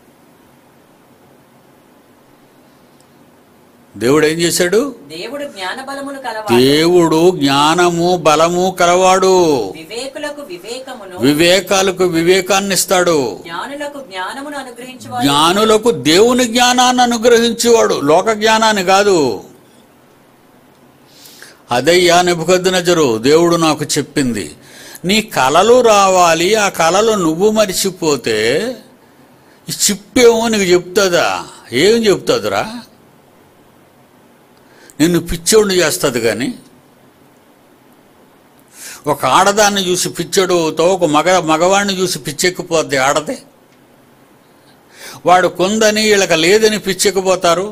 దేవుడు ఏం చేశాడు? దేవుడు జ్ఞాన బలములు కలవాడు. దేవుడు జ్ఞానము బలము కలవాడు. వివేకులకు వివేకమును వివేకాలకు వివేకాన్ని ఇస్తాడు. జ్ఞానులకు జ్ఞానమును అనుగ్రహించువాడు. జ్ఞానులకు దేవుని జ్ఞానాన్ని అనుగ్రహించేవాడు, లోక జ్ఞానాన్ని కాదు. అదయ్యా నెబుకద్నెజరు, దేవుడు నాకు చెప్పింది, నీ కలలు రావాలి, ఆ కలలు నువ్వు మరిచిపోతే ఈ చిప్పేమో నీకు చెప్తుందా? ఏం చెప్తుందిరా? నిన్ను పిచ్చోడిని చేస్తుంది. కానీ ఒక ఆడదాన్ని చూసి పిచ్చోడు అవుతావు, ఒక మగ మగవాడిని చూసి పిచ్చెక్కిపోద్ది ఆడదే. వాడు కొందని వీళ్ళకి లేదని పిచ్చెక్కిపోతారు.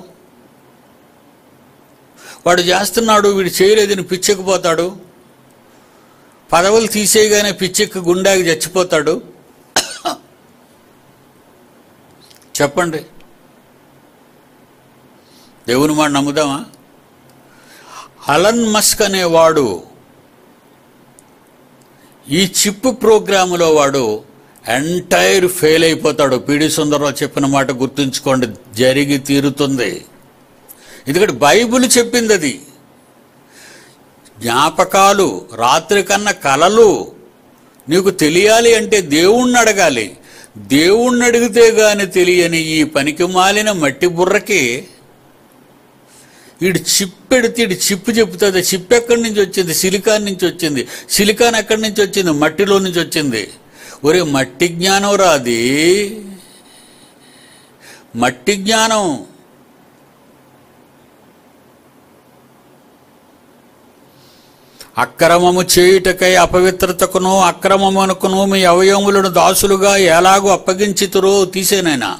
వాడు చేస్తున్నాడు, వీడు చేయలేదని పిచ్చెక్కిపోతాడు. పదవులు తీసేయగానే పిచ్చెక్కి గుండాకి చచ్చిపోతాడు. చెప్పండి, దేవుని మాట నమ్ముదామా? అలన్ మస్క్ అనేవాడు ఈ చిప్ ప్రోగ్రాములో వాడు ఎంటైర్ ఫెయిల్ అయిపోతాడు. పిడి సుందరరావు చెప్పిన మాట గుర్తుంచుకోండి, జరిగి తీరుతుంది. ఎందుకంటే బైబిల్ చెప్పింది అది. జ్ఞాపకాలు, రాత్రి కన్నా కలలు నీకు తెలియాలి అంటే దేవుణ్ణి అడగాలి. దేవుణ్ణి అడిగితే గాని తెలియని ఈ పనికి మాలిన మట్టి బుర్రకి వీడు చిప్పెడితే వీడు చిప్పు చెప్తుంది. చిప్పు ఎక్కడి నుంచి వచ్చింది? సిలికాన్ నుంచి వచ్చింది. సిలికాన్ ఎక్కడి నుంచి వచ్చింది? మట్టిలో నుంచి వచ్చింది. ఒరే మట్టి జ్ఞానం రాది, మట్టి జ్ఞానం. అక్రమము చేయుటకై అపవిత్రతకును అక్రమమునకును మీ అవయవములను దాసులుగా ఎలాగూ అప్పగించితురో తీసేనైనా.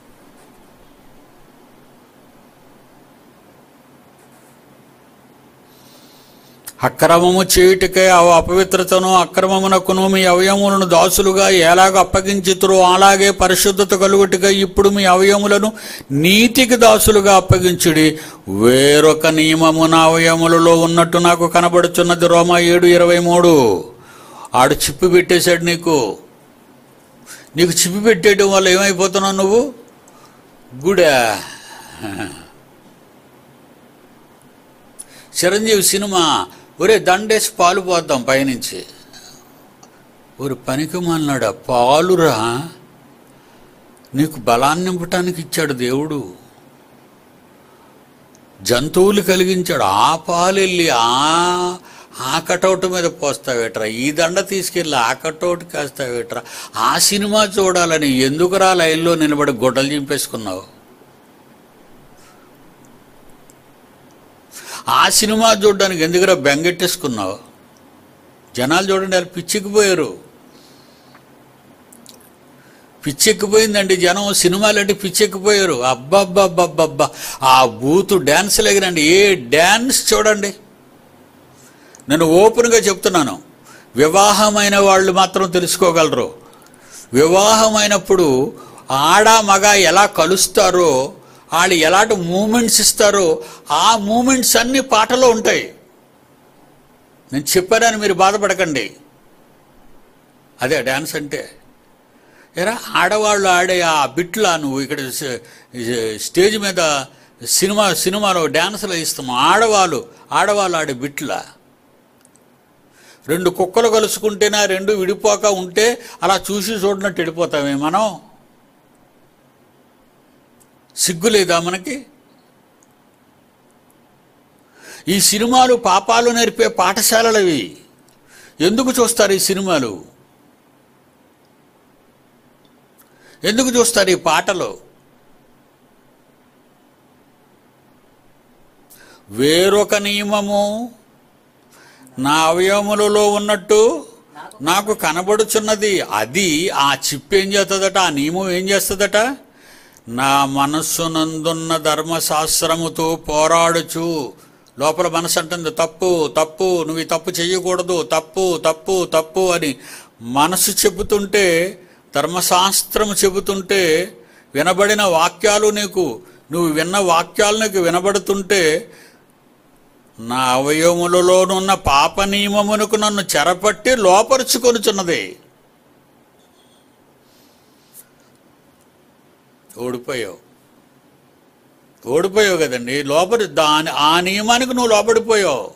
అక్రమము చేయుటకై అపవిత్రతను అక్రమమునకును మీ అవయవములను దాసులుగా ఎలాగ అప్పగించుతురో అలాగే పరిశుద్ధత కలుగుటగా ఇప్పుడు మీ అవయవములను నీతికి దాసులుగా అప్పగించుడి. వేరొక నియమము నా అవయవములలో ఉన్నట్టు నాకు కనబడుచున్నది. రోమా ఏడు ఇరవై మూడు. ఆడు చిప్పి పెట్టేశాడు నీకు. నీకు చిప్పి పెట్టేయడం వల్ల ఏమైపోతున్నావు నువ్వు? గుడా. చిరంజీవి సినిమా, ఒరే దండేసి పాలు పోద్దాం పైనుంచి. ఒరే పనికి మాలినాడా, పాలురా నీకు బలాన్ని నింపటానికి ఇచ్చాడు దేవుడు. జంతువులు కలిగించాడు. ఆ పాలు వెళ్ళి ఆ ఆ కటౌట్ మీద పోస్తావేట్రా, ఈ దండ తీసుకెళ్ళి ఆ కటౌట్ కాస్తావేట్రా. ఆ సినిమా చూడాలని ఎందుకురా లైన్లో నిలబడి గొడ్డలు చింపేసుకున్నావు? ఆ సినిమా చూడడానికి ఎందుకురా బెంగెట్టేసుకున్నావు? జనాలు చూడండి, వాళ్ళు పిచ్చెక్కిపోయారు. పిచ్చెక్కిపోయిందండి జనం. సినిమాలంటే పిచ్చెక్కిపోయారు. అబ్బబ్బబ్బబ్బబ్బా, ఆ బూతు డ్యాన్సులు ఎగిరండి. ఏ డ్యాన్స్ చూడండి. నేను ఓపెన్గా చెప్తున్నాను, వివాహమైన వాళ్ళు మాత్రం తెలుసుకోగలరు. వివాహమైనప్పుడు ఆడ మగ ఎలా కలుస్తారో, వాళ్ళు ఎలాంటి మూమెంట్స్ ఇస్తారో, ఆ మూమెంట్స్ అన్ని పాటలో ఉంటాయి. నేను చెప్పానని మీరు బాధపడకండి. అదే డ్యాన్స్ అంటే. ఎరా ఆడవాళ్ళు ఆడే ఆ బిట్లా నువ్వు ఇక్కడ స్టేజ్ మీద సినిమా సినిమాలో డ్యాన్సులు ఇస్తాము. ఆడవాళ్ళు ఆడవాళ్ళు ఆడే బిట్లా. రెండు కుక్కలు కలుసుకుంటేనా రెండు విడిపోక ఉంటే అలా చూసి చూడనట్టు వెళ్ళిపోతామే మనం. సిగ్గు లేదా మనకి? ఈ సినిమాలు పాపాలు నేర్పే పాఠశాలలవి. ఎందుకు చూస్తారు ఈ సినిమాలు? ఎందుకు చూస్తారు ఈ పాటలు? వేరొక నియమము నా అవయవములలో ఉన్నట్టు నాకు కనబడుచున్నది. అది ఆ చిప్ ఏం చేస్తుందట? ఆ నియమం ఏం చేస్తుందట? నా మనస్సునందున్న ధర్మశాస్త్రముతో పోరాడుచు. లోపల మనసు అంటుంది తప్పు తప్పు, నువ్వు ఈ తప్పు చెయ్యకూడదు, తప్పు తప్పు తప్పు అని మనసు చెబుతుంటే, ధర్మశాస్త్రము చెబుతుంటే, వినబడిన వాక్యాలు నీకు, నువ్వు విన్న వాక్యాలు నీకు వినబడుతుంటే, నా అవయవములలోనున్న పాప నియమమునకు నన్ను చెరపట్టి లోపరుచుకొనుచున్నది. ఓడిపోయావు ఓడిపోయావు కదండి. లోపలి దాని ఆ నియమానికి నువ్వు లోపడిపోయావు.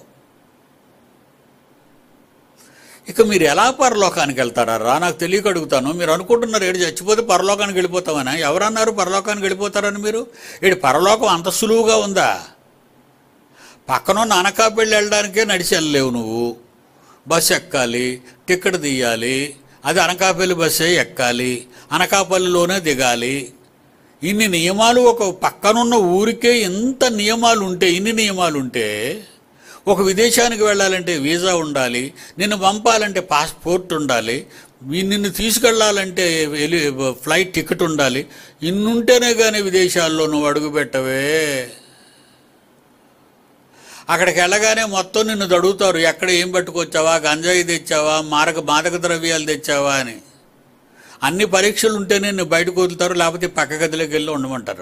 ఇక మీరు ఎలా పరలోకానికి వెళ్తారా రా? నాకు తెలియక అడుగుతాను. మీరు అనుకుంటున్నారు ఏడు చచ్చిపోతే పరలోకానికి వెళ్ళిపోతామని. ఎవరన్నారు పరలోకానికి వెళ్ళిపోతారని? మీరు ఏడు పరలోకం అంత సులువుగా ఉందా? పక్కన అనకాపల్లి వెళ్ళడానికే నడిచి వెళ్ళలేవు నువ్వు. బస్సు ఎక్కాలి, టికెట్ తీయాలి, అది అనకాపల్లి బస్సే ఎక్కాలి, అనకాపల్లిలోనే దిగాలి. ఇన్ని నియమాలు ఒక పక్కనున్న ఊరికే ఎంత నియమాలు ఉంటే, ఇన్ని నియమాలు ఉంటే, ఒక విదేశానికి వెళ్ళాలంటే వీసా ఉండాలి, నిన్ను పంపాలంటే పాస్పోర్ట్ ఉండాలి, నిన్ను తీసుకెళ్ళాలంటే ఫ్లైట్ టికెట్ ఉండాలి. ఇన్నుంటేనే కానీ విదేశాల్లో నువ్వు అడుగు పెట్టవే. అక్కడికి వెళ్ళగానే మొత్తం నిన్ను అడుగుతారు, ఎక్కడ ఏం పట్టుకొచ్చావా, గంజాయి తెచ్చావా, మారక మాదక ద్రవ్యాలు తెచ్చావా అని. అన్ని పరీక్షలు ఉంటేనే నువ్వు బయటకు వదులుతారు, లేకపోతే పక్క గదిలోకి వెళ్ళి ఉండమంటారు.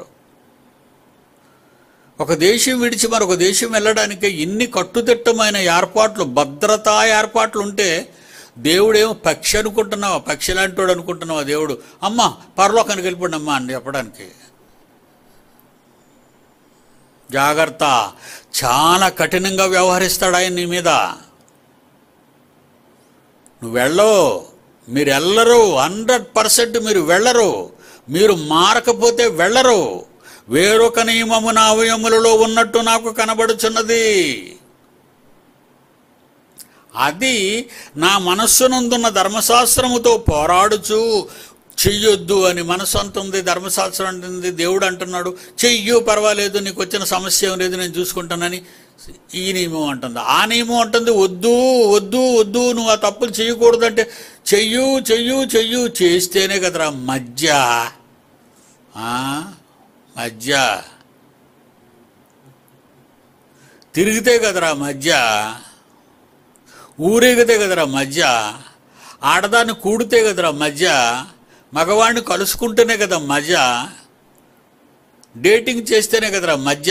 ఒక దేశం విడిచి మరొక దేశం వెళ్ళడానికి ఇన్ని కట్టుదిట్టమైన ఏర్పాట్లు, భద్రతా ఏర్పాట్లు ఉంటే, దేవుడేమో పక్షి అనుకుంటున్నావా? పక్షి లాంటి వాడు అనుకుంటున్నావా దేవుడు? అమ్మ పరలోకానికి వెళ్ళిపోండి అమ్మా అని చెప్పడానికి. జాగ్రత్త, చాలా కఠినంగా వ్యవహరిస్తాడు ఆయన నీ మీద. నువ్వు వెళ్ళవు, మీరు వెళ్ళరు, హండ్రెడ్ పర్సెంట్ మీరు వెళ్ళరు. మీరు మారకపోతే వెళ్ళరు. వేరొక నియమము నా అవయములలో ఉన్నట్టు నాకు కనబడుచున్నది. అది నా మనస్సునందున్న ధర్మశాస్త్రముతో పోరాడుచు చెయ్యొద్దు అని మనసు అంటుంది, ధర్మశాస్త్రం అంటుంది. దేవుడు అంటున్నాడు చెయ్యు, పర్వాలేదు, నీకు వచ్చిన సమస్య ఏం లేదు, నేను చూసుకుంటానని ఈ నియమం అంటుంది. ఆ నియమం అంటుంది వద్దు వద్దు వద్దు, నువ్వు ఆ తప్పులు చేయకూడదంటే చెయ్యు చెయ్యు చెయ్యు. చేస్తేనే కదరా మధ్య మధ్య తిరిగితే కదరా మధ్య, ఊరేగితే కదరా మధ్య, ఆడదాన్ని కూడితే కదరా మధ్య, మగవాడిని కలుసుకుంటేనే కదా మధ్య, డేటింగ్ చేస్తేనే కదరా మధ్య,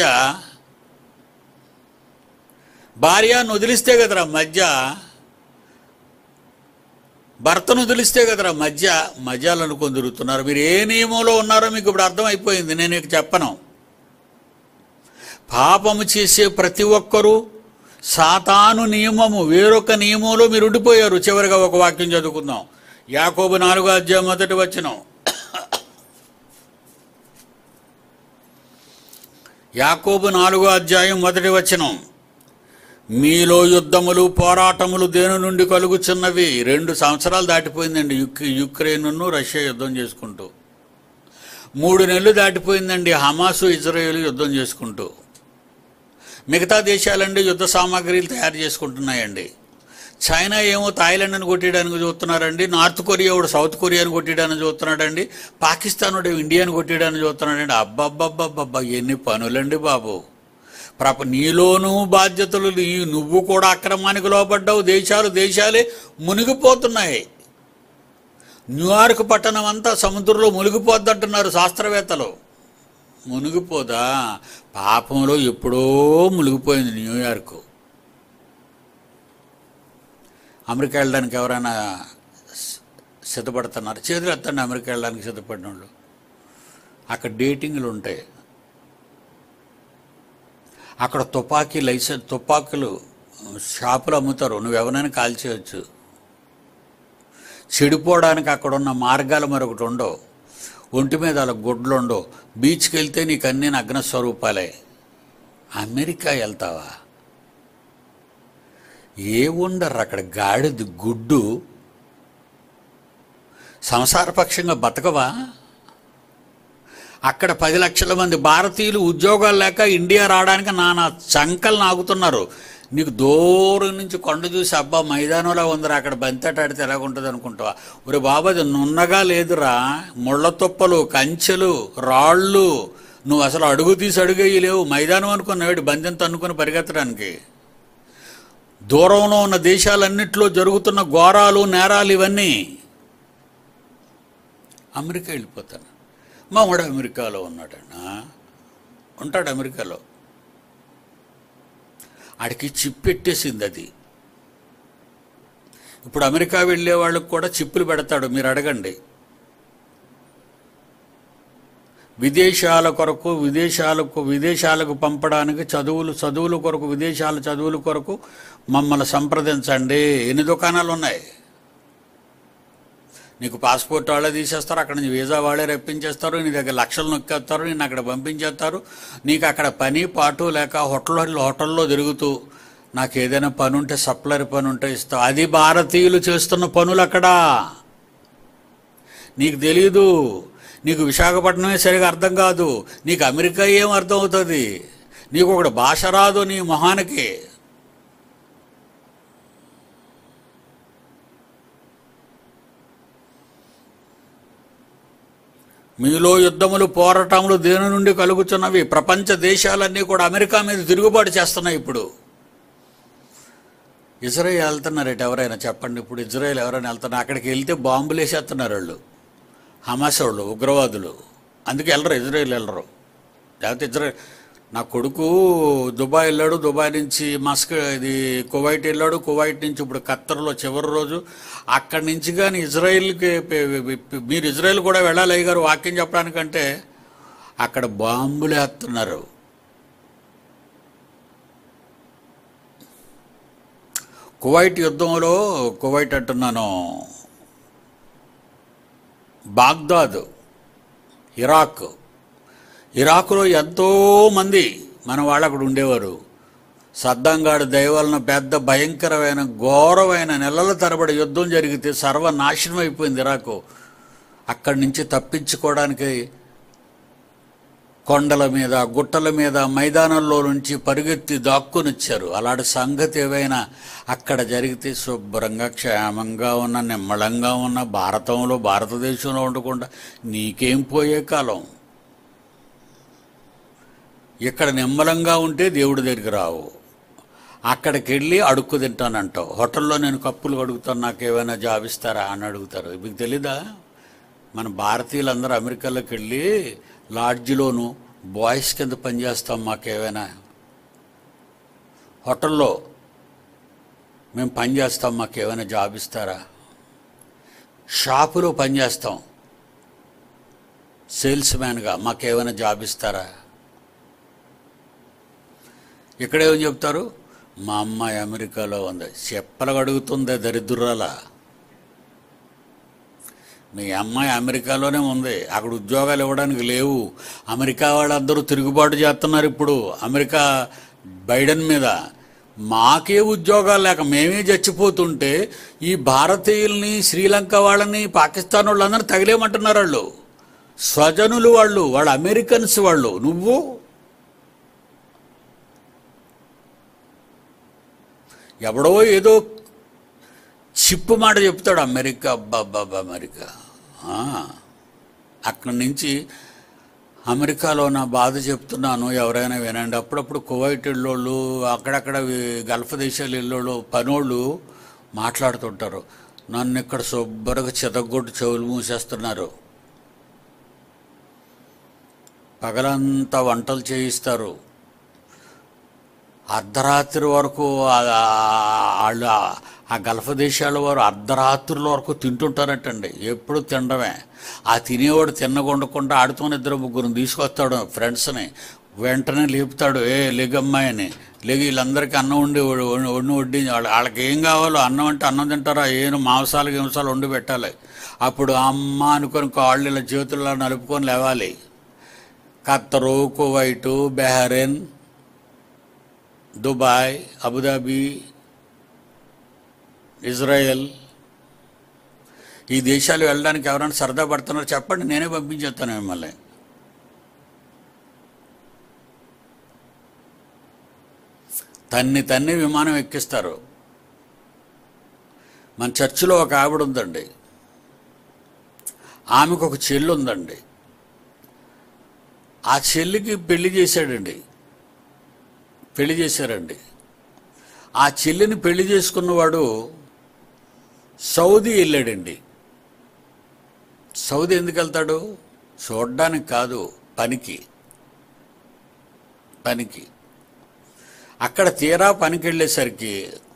భార్యను వదిలిస్తే కదరా మధ్య, భర్తను వదిలిస్తే కదరా మధ్య. మధ్యాలు అనుకొని తిరుగుతున్నారు. మీరు ఏ నియమంలో ఉన్నారో మీకు ఇప్పుడు అర్థమైపోయింది. నేను నీకు చెప్పను. పాపము చేసే ప్రతి ఒక్కరూ సాతాను నియమము, వేరొక నియమంలో మీరు ఉండిపోయారు. చివరిగా ఒక వాక్యం చదువుకుందాం. యాకోబు నాలుగో అధ్యాయం మొదటి వచనం. యాకోబు నాలుగో అధ్యాయం మొదటి వచనం. మీలో యుద్ధములు పోరాటములు దేని నుండి కలుగుచున్నవి? రెండు సంవత్సరాలు దాటిపోయిందండి యుక్ యుక్రెయిన్ను రష్యా యుద్ధం చేసుకుంటూ. మూడు నెలలు దాటిపోయిందండి హమాసు ఇజ్రాయేల్ యుద్ధం చేసుకుంటూ. మిగతా దేశాలండి యుద్ధ సామాగ్రిలు తయారు చేసుకుంటున్నాయండి. చైనా ఏమో థాయిలాండ్ని కొట్టేయడానికి చూస్తున్నారండి. నార్త్ కొరియా వాడు సౌత్ కొరియాని కొట్టేయడానికి చూస్తున్నాడండి. పాకిస్తాన్ వాడు ఇండియాని కొట్టేయడానికి చూస్తున్నాడండి. అబ్బబ్బబ్బబ్బబ్బా ఎన్ని పనులండి బాబు. ప్రప నీలోనూ బాధ్యతలు నీ నువ్వు కూడా అక్రమానికి లోపడ్డావు. దేశాలు దేశాలే మునిగిపోతున్నాయి. న్యూయార్క్ పట్టణం అంతా సముద్రంలో మునిగిపోద్దంటున్నారు శాస్త్రవేత్తలు. మునిగిపోదా? పాపంలో ఎప్పుడో మునిగిపోయింది న్యూయార్క్. అమెరికా వెళ్ళడానికి ఎవరైనా సిద్ధపడుతున్నారు? చేతులు ఎత్తండి అమెరికా వెళ్ళడానికి సిద్ధపడిన వాళ్ళు. అక్కడ డేటింగ్లు ఉంటాయి. అక్కడ తుపాకీ లైసెన్స్ తుపాకులు షాపులు అమ్ముతారు. నువ్వు ఎవరైనా కాల్చేయచ్చు. చెడిపోవడానికి అక్కడ ఉన్న మార్గాలు మరొకటి ఉండవు. ఒంటి మీద అలా గుడ్లు ఉండవు. బీచ్కి వెళ్తే నీకు అన్నీ నగ్న స్వరూపాలే. అమెరికా వెళ్తావా? ఏ ఉండరు అక్కడ. గాడిది గుడ్డు. సంసారపక్షంగా బతకవా? అక్కడ పది లక్షల మంది భారతీయులు ఉద్యోగాలు లేక ఇండియా రావడానికి నానా చంకలు నాగుతున్నారు. నీకు దూరం నుంచి కొండ చూసి అబ్బా మైదానంలో ఉందిరా, అక్కడ బంతటాడితే ఎలాగుంటుంది అనుకుంటావా? ఒరే బాబు అది నున్నగా లేదురా. ముళ్ళ తుప్పలు, కంచెలు, రాళ్ళు. నువ్వు అసలు అడుగు తీసి అడుగేయలేవు. మైదానం అనుకున్నాడు బందెంత అనుకుని పరిగెత్తడానికి. దూరంలో ఉన్న దేశాలన్నింటిలో జరుగుతున్న ఘోరాలు, నేరాలు ఇవన్నీ. అమెరికా వెళ్ళిపోతాను. మా వాడు అమెరికాలో ఉన్నాడన్నా. ఉంటాడు అమెరికాలో. ఆడికి చిప్ పెట్టేసింది అది. ఇప్పుడు అమెరికా వెళ్ళే వాళ్ళకు కూడా చిప్పులు పెడతాడు. మీరు అడగండి. విదేశాల కొరకు విదేశాలకు విదేశాలకు పంపడానికి చదువులు చదువుల కొరకు విదేశాల చదువుల కొరకు మమ్మల్ని సంప్రదించండి. ఎన్ని దుకాణాలు ఉన్నాయి? నీకు పాస్పోర్ట్ వాళ్ళే తీసేస్తారు. అక్కడ నుంచి వీసా వాళ్ళే రప్పించేస్తారు. నీ దగ్గర లక్షలు నొక్కేస్తారు. నేను అక్కడ పంపించేస్తారు. నీకు అక్కడ పని పాటు లేక హోటల్ హోటల్లో తిరుగుతూ నాకు ఏదైనా పని ఉంటే సప్లరీ పని ఉంటే ఇస్తావు. అది భారతీయులు చేస్తున్న పనులు అక్కడ. నీకు తెలీదు. నీకు విశాఖపట్నమే సరిగా అర్థం కాదు. నీకు అమెరికా ఏం అర్థం అవుతుంది? నీకు ఒకటి భాష రాదు నీ మొహానికి. మీలో యుద్ధములు పోరాటములు దేని నుండి కలుగుతున్నవి? ప్రపంచ దేశాలన్నీ కూడా అమెరికా మీద తిరుగుబాటు చేస్తున్నాయి. ఇప్పుడు ఇజ్రాయెల్ వెళ్తున్నారట. ఎవరైనా చెప్పండి. ఇప్పుడు ఇజ్రాయెల్ ఎవరైనా వెళ్తున్నారు? అక్కడికి వెళ్తే బాంబులు వేసేస్తున్నారు వాళ్ళు. హమాస్ వాళ్ళు ఉగ్రవాదులు. అందుకే వెళ్ళరు, ఇజ్రాయెల్ వెళ్ళరు. లేకపోతే ఇజ్రాయెల్ నా కొడుకు దుబాయ్ వెళ్ళాడు. దుబాయ్ నుంచి మస్క్ ఇది కువైట్ వెళ్ళాడు. కువైట్ నుంచి ఇప్పుడు ఖత్తర్లో చివరి రోజు. అక్కడి నుంచి కానీ ఇజ్రాయెల్కి మీరు ఇజ్రాయెల్ కూడా వెళ్ళాలి అయ్యారు వాక్యం చెప్పడానికంటే అక్కడ బాంబులు వేస్తున్నారు. కువైట్ యుద్ధంలో కువైట్ అంటున్నాను బాగ్దాద్, ఇరాక్. ఇరాకులో ఎంతోమంది మన వాళ్ళు అక్కడ ఉండేవారు. సద్దాంగాడు దయవలన పెద్ద భయంకరమైన ఘోరమైన నెలల తరబడి యుద్ధం జరిగితే సర్వనాశనం అయిపోయింది ఇరాకు. అక్కడి నుంచి తప్పించుకోవడానికి కొండల మీద, గుట్టల మీద, మైదానంలో నుంచి పరిగెత్తి దాక్కునిచ్చారు. అలాంటి సంగతి ఏవైనా అక్కడ జరిగితే శుభ్రంగా క్షేమంగా ఉన్న నిమ్మళంగా ఉన్న భారతంలో భారతదేశంలో ఉండకుండా నీకేం పోయే కాలం. ఇక్కడ నిమ్మలంగా ఉంటే దేవుడి దగ్గరికి రావు. అక్కడికి వెళ్ళి అడుక్కు తింటానంటావు. హోటల్లో నేను కప్పులు అడుగుతాను, నాకు ఏమైనా జాబ్ ఇస్తారా అని అడుగుతారు. మీకు తెలీదా? మన భారతీయులందరూ అమెరికాలోకి వెళ్ళి లాడ్జిలోను బాయ్స్ కింద పనిచేస్తాం, మాకేమైనా హోటల్లో మేము పనిచేస్తాం, మాకేమైనా జాబ్ ఇస్తారా? షాపులో పనిచేస్తాం సేల్స్ మ్యాన్గా, మాకేమైనా జాబ్ ఇస్తారా? ఇక్కడేమని చెప్తారు? మా అమ్మాయి అమెరికాలో ఉంది. చెప్పలు అడుగుతుంది దరిద్రాల. మీ అమ్మాయి అమెరికాలోనే ఉంది. అక్కడ ఉద్యోగాలు ఇవ్వడానికి లేవు. అమెరికా వాళ్ళందరూ తిరుగుబాటు చేస్తున్నారు ఇప్పుడు అమెరికా బైడెన్ మీద. మాకే ఉద్యోగాలు లేక మేమే చచ్చిపోతుంటే ఈ భారతీయుల్ని, శ్రీలంక వాళ్ళని, పాకిస్తాన్ వాళ్ళందరూ తగిలేమంటున్నారు. వాళ్ళు స్వజనులు, వాళ్ళు వాళ్ళు అమెరికన్స్. వాళ్ళు నువ్వు ఎవడో ఏదో చిప్పు మాట చెప్తాడు, అమెరికా అబ్బా అబ్బా అమెరికా. అక్కడి నుంచి అమెరికాలో నా బాధ చెప్తున్నాను, ఎవరైనా వినండి. అప్పుడప్పుడు కువైట్ వెళ్ళోళ్ళు, అక్కడక్కడ గల్ఫ్ దేశాలు వెళ్ళోళ్ళు, పనోళ్ళు మాట్లాడుతుంటారు. నన్ను ఇక్కడ శుభ్రంగా చితగొట్టు చెవులు మూసేస్తున్నారు, పగలంతా వంటలు చేయిస్తారు, అర్ధరాత్రి వరకు వాళ్ళు ఆ గల్ఫ్ దేశాల వారు అర్ధరాత్రుల వరకు తింటుంటారటండి. ఎప్పుడు తినడమే. ఆ తినేవాడు తిన్నగొండకుండా ఆడుతూ ఇద్దరు ముగ్గురు తీసుకొస్తాడు ఫ్రెండ్స్ని, వెంటనే లేపుతాడు, ఏ లెగమ్మాయని లేగి వీళ్ళందరికీ అన్నం వండి వండి వడ్డి వాళ్ళకి ఏం కావాలో, అన్నం అంటే అన్నం తింటారా, ఏం మాంసాలు గింసాలు వండి పెట్టాలి. అప్పుడు అమ్మ అనుకొని కాళ్ళు ఇలా చేతుల్లో నలుపుకొని లేవాలి. Qatar, Kuwait, Bahrain, Dubai, Abu Dhabi, Israel, ఈ దేశాలు వెళ్ళడానికి ఎవరైనా సరదా పడుతున్నారో చెప్పండి, నేనే పంపించేస్తాను మిమ్మల్ని. తన్ని తన్ని విమానం ఎక్కిస్తారు. మన చర్చిలో ఒక ఆవిడ ఉందండి, ఆమెకు ఒక చెల్లి ఉందండి. ఆ చెల్లికి పెళ్లి చేశాడండి, పెళ్లి చేశారండి. ఆ చెల్లిని పెళ్లి చేసుకున్నవాడు సౌదీ వెళ్ళాడండి. సౌదీ ఎందుకు వెళ్తాడు? చూడ్డానికి కాదు, పనికి. పనికి అక్కడ తీరా పనికి వెళ్ళేసరికి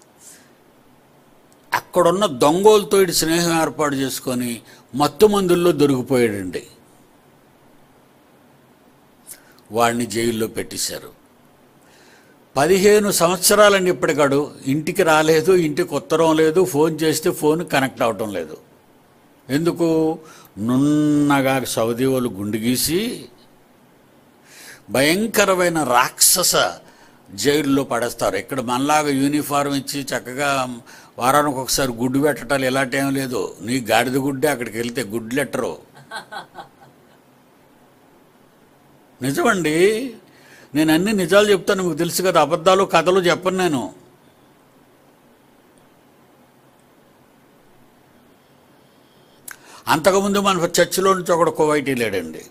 అక్కడున్న దొంగోలతో ఇటు స్నేహం ఏర్పాటు చేసుకొని మత్తు మందుల్లో దొరికిపోయాడండి. వాడిని జైల్లో పెట్టేశారు. పదిహేను సంవత్సరాలండి ఇప్పటికాడు. ఇంటికి రాలేదు, ఇంటికి ఉత్తరం లేదు, ఫోన్ చేస్తే ఫోన్ కనెక్ట్ అవటం లేదు. ఎందుకు? నున్నగా సౌదీ వాళ్ళు గుండు గీసి భయంకరమైన రాక్షస జైల్లో పడేస్తారు. ఇక్కడ మనలాగా యూనిఫారం ఇచ్చి చక్కగా వారానికి ఒకసారి గుడ్డు పెట్టడాలు ఇలాంటి ఏం లేదు. నీ గాడిద గుడ్డే, అక్కడికి వెళ్తే గుడ్లు లెట్టరు. నిజమండి, నేను అన్ని నిజాలు చెప్తాను, మీకు తెలుసు కదా, అబద్ధాలు కథలు చెప్పను నేను. అంతకుముందు మన చర్చిలో నుంచి ఒకడు కువైటీ లేడండి.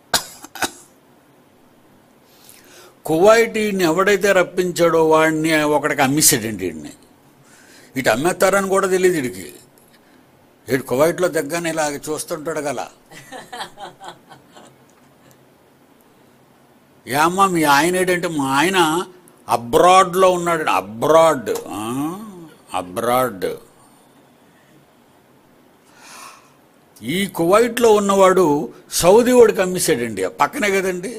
కువైటీని ఎవడైతే రప్పించాడో వాడిని ఒకడికి అమ్మేసాడండి. వీడిని ఇటు అమ్మేస్తారని కూడా తెలియదు వీడికి. వీడు కువైట్లో దగ్గరని ఇలా చూస్తుంటాడు గల. ఏమ్మా మీ ఆయన ఏంటంటే, మా ఆయన అబ్రాడ్లో ఉన్నాడు. అబ్రాడ్ అబ్రాడ్ ఈ కువైట్లో ఉన్నవాడు సౌదీ వాడికి అమ్మేశాడండి. పక్కనే కదండి.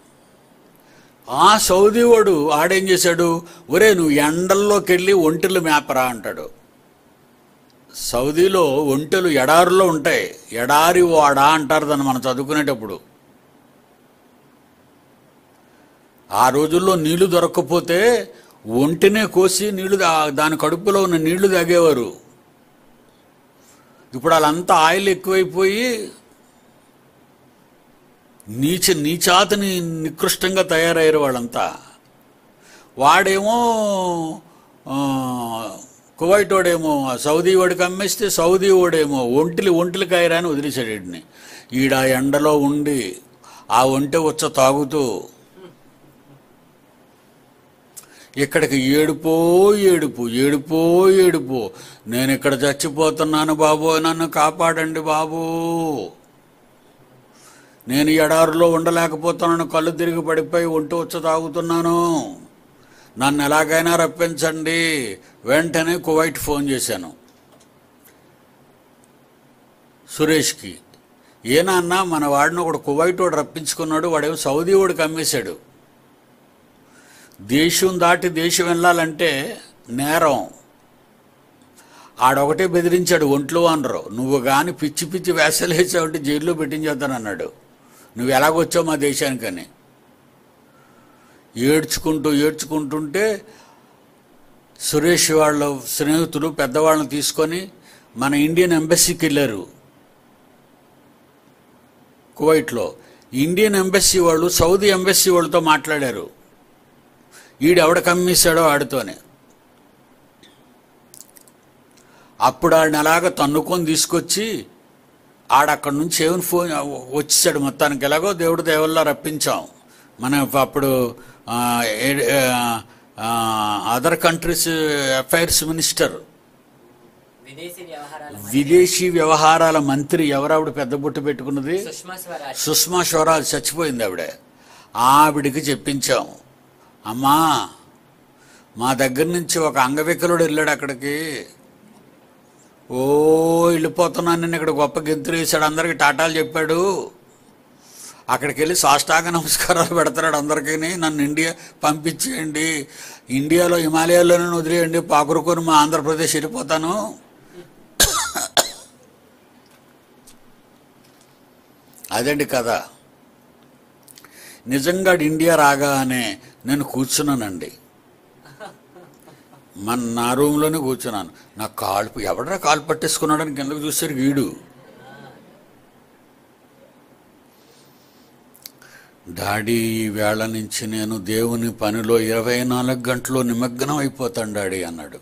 ఆ సౌదీ వాడు ఆడేం చేశాడు, ఒరే నువ్వు ఎండల్లోకి వెళ్ళి ఒంటెలు మేపరా అంటాడు. సౌదీలో ఒంటెలు ఎడారిలో ఉంటాయి. ఎడారి వాడా అంటారు దాన్ని మనం చదువుకునేటప్పుడు. ఆ రోజుల్లో నీళ్లు దొరక్కపోతే ఒంటినే కోసి నీళ్లు దాని కడుపులో ఉన్న నీళ్లు తాగేవారు. ఇప్పుడు వాళ్ళంతా ఆయిల్ ఎక్కువైపోయి నీచ నీచాతని నికృష్టంగా తయారయ్యారు వాళ్ళంతా. వాడేమో కువైట్ వాడేమో సౌదీ వాడికి అమ్మేస్తే, సౌదీ వాడేమో ఒంటిలి ఒంటిలి కాయరా అని వదిలేశాడు వీడిని. ఈడ ఎండలో ఉండి ఆ ఒంటె వచ్చ తాగుతూ ఇక్కడికి ఏడుపో ఏడుపు ఏడుపో ఏడుపు, నేను ఇక్కడ చచ్చిపోతున్నాను బాబు, నన్ను కాపాడండి బాబు, నేను ఎడారిలో ఉండలేకపోతున్నాను, కళ్ళు తిరిగి పడిపోయి ఒంటి వచ్చి తాగుతున్నాను, నన్ను ఎలాగైనా రప్పించండి. వెంటనే కువైట్ ఫోన్ చేశాను సురేష్కి. ఏనాన్న మన వాడిని ఒకడు కువైట్ వాడు రప్పించుకున్నాడు, వాడేమో సౌదీ వాడికి అమ్మేశాడు. దేశం దాటి దేశం వెళ్ళాలంటే నేరం. ఆడొకటే బెదిరించాడు, ఒంట్లో అనరు, నువ్వు కానీ పిచ్చి పిచ్చి వేసలు వేసావంటే జైల్లో పెట్టించేద్దానన్నాడు. నువ్వు ఎలాగొచ్చావు మా దేశానికని. ఏడ్చుకుంటూ ఏడ్చుకుంటుంటే సురేష్ వాళ్ళ స్నేహితులు పెద్దవాళ్ళని తీసుకొని మన ఇండియన్ ఎంబసీకి వెళ్ళారు కువైట్లో. ఇండియన్ ఎంబసీ వాళ్ళు సౌదీ ఎంబసీ వాళ్ళతో మాట్లాడారు. ఈడెవడ కమ్మేశాడో ఆడితోనే. అప్పుడు ఆడిని అలాగ తన్నుకొని తీసుకొచ్చి ఆడక్కడి నుంచి ఏమని ఫోన్ వచ్చేసాడు. మొత్తానికి ఎలాగో దేవుడు దేవుళ్ళ రప్పించాం. మనం అప్పుడు అదర్ కంట్రీస్ అఫైర్స్ మినిస్టర్, విదేశీ వ్యవహారాల మంత్రి విదేశీ వ్యవహారాల మంత్రి ఎవరావిడ పెద్ద బొట్టు పెట్టుకున్నది? సుష్మా స్వరాజ్. సుష్మా స్వరాజ్ చచ్చిపోయింది ఆవిడ. ఆవిడికి చెప్పించాం, అమ్మా మా దగ్గర నుంచి ఒక అంగవికలుడు వెళ్ళాడు అక్కడికి, ఓ వెళ్ళిపోతున్నాను నేను, ఇక్కడ గొప్ప గెంతులు వేసాడు, అందరికి టాటాలు చెప్పాడు, అక్కడికి వెళ్ళి సాష్టాంగ నమస్కారాలు పెడతాడు అందరికీ, నన్ను ఇండియా పంపించేయండి, ఇండియాలో హిమాలయాల్లోనే వదిలేయండి, పాకురుకొని మా ఆంధ్రప్రదేశ్ వెళ్ళిపోతాను. అదండి కదా. నిజంగా ఇండియా రాగానే నేను కూర్చున్నానండి, మన నా రూమ్లోనే కూర్చున్నాను. నా కాలు ఎవడరా కాలు పట్టేసుకున్నాడని కిందకు చూసారు వీడు. డాడీ ఈ వేళ నుంచి నేను దేవుని పనిలో ఇరవై నాలుగు గంటలు నిమగ్నం అయిపోతాను డాడీ అన్నాడు.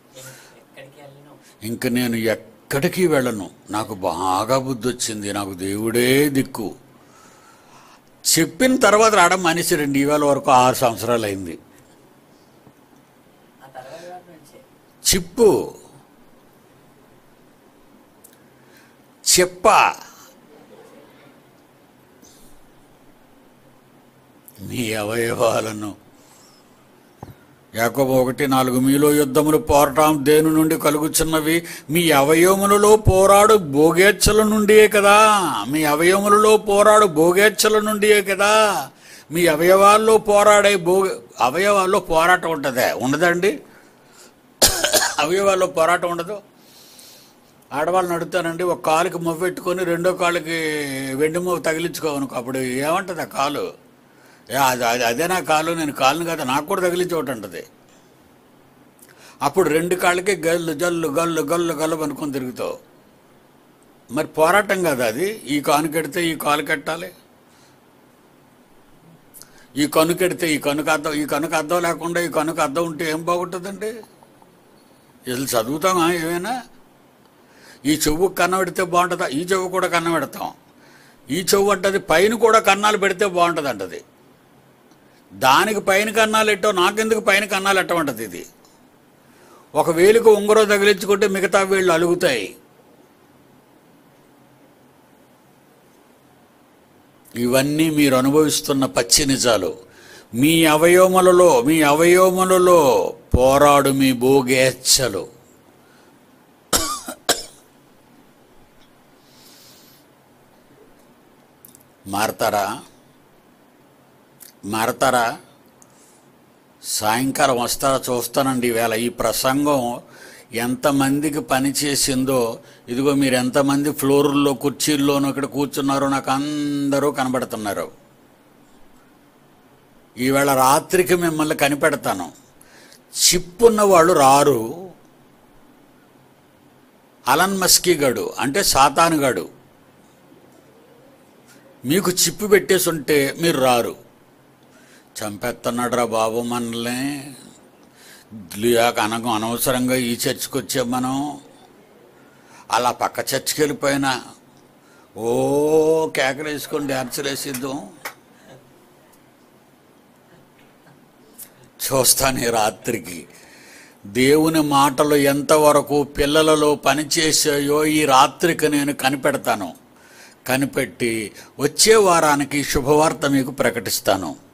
ఇంక నేను ఎక్కడికి వెళ్ళను, నాకు బాగా బుద్ధి వచ్చింది, నాకు దేవుడే దిక్కు. చెప్పిన తర్వాత రావడం మానేసారండి. ఈవేళ వరకు ఆరు సంవత్సరాలు అయింది. చిప్పు చెప్ప మీ అవయవాలను యాకోబు ఒకటి నాలుగు మీలో యుద్ధములు పోరాటం దేని నుండి కలుగుచున్నవి, మీ అవయవములలో పోరాడు భోగేచ్ఛల నుండియే కదా. మీ అవయవములలో పోరాడు భోగేచ్ఛల నుండియే కదా. మీ అవయవాల్లో పోరాడే భోగ అవయవాల్లో పోరాటం ఉంటుందా? ఉండదండి. అవయవాల్లో పోరాటం ఉండదు. ఆడవాళ్ళని అడుగుతానండి, ఒక కాలుకి మొవ్వు పెట్టుకొని రెండో కాలుకి వెండి మొవ్వు తగిలించుకోవనుకో, అప్పుడు ఏమంటుంది ఆ కాలు? అది అదే నా కాలు, నేను కాలుని కదా, నాకు కూడా తగిలించి ఒకటి ఉంటుంది. అప్పుడు రెండు కాళ్ళకి గల్లు జల్లు గల్లు గల్లు గల్లు అనుకొని తిరుగుతావు. మరి పోరాటం కదా అది. ఈ కాను కెడితే ఈ కాలు కట్టాలి, ఈ కను కెడితే ఈ కనుక అద్దం, ఈ కనుక అద్దం లేకుండా ఈ కనుక అద్దం ఉంటే ఏం బాగుంటుందండి? వీళ్ళు చదువుతామా ఏమైనా? ఈ చెవు కన్న పెడితే బాగుంటుందా? ఈ చెవు కూడా కన్న పెడతాం. ఈ చెవు అంటది పైన కూడా కన్నాలు పెడితే బాగుంటుంది అంటది. దానికి పైన కన్నాలు ఎట్టో, నాకెందుకు పైన కన్నాలు ఎట్టమంటది ఇది. ఒక వేలుకు ఉంగరం తగిలించుకుంటే మిగతా వేళ్ళు అలుగుతాయి. ఇవన్నీ మీరు అనుభవిస్తున్న పచ్చి నిజాలు. మీ అవయవములలో మీ అవయవములలో పోరాడు మీ భోగేచ్ఛలు. మారతారా? మారతారా? సాయంకాలం వస్తారా? చూస్తానండి. ఈవేళ ఈ ప్రసంగం ఎంతమందికి పని చేసిందో, ఇదిగో మీరు ఎంతమంది ఫ్లోర్లో కుర్చీల్లోనూ ఇక్కడ కూర్చున్నారో నాకు అందరూ కనబడుతున్నారు. ఈవేళ రాత్రికి మిమ్మల్ని కనిపెడతాను. చిప్పున్న వాళ్ళు రారు. అలన్ మస్కీ గడు అంటే సాతాను గడు మీకు చిప్పు పెట్టేసి ఉంటే మీరు రారు. చంపేస్తున్నాడు రా బాబు మనల్ని, అనగం అనవసరంగా ఈ చర్చికి వచ్చాం మనం, అలా పక్క చర్చికి వెళ్ళిపోయినా ఓ కేకలు వేసుకొని డ్యాన్సులు వేసిద్దాం. చూస్తాను ఈ రాత్రికి దేవుని మాటలు ఎంతవరకు పిల్లలలో పనిచేసాయో ఈ రాత్రికి నేను కనిపెడతాను. కనిపెట్టి వచ్చే వారానికి శుభవార్త మీకు ప్రకటిస్తాను.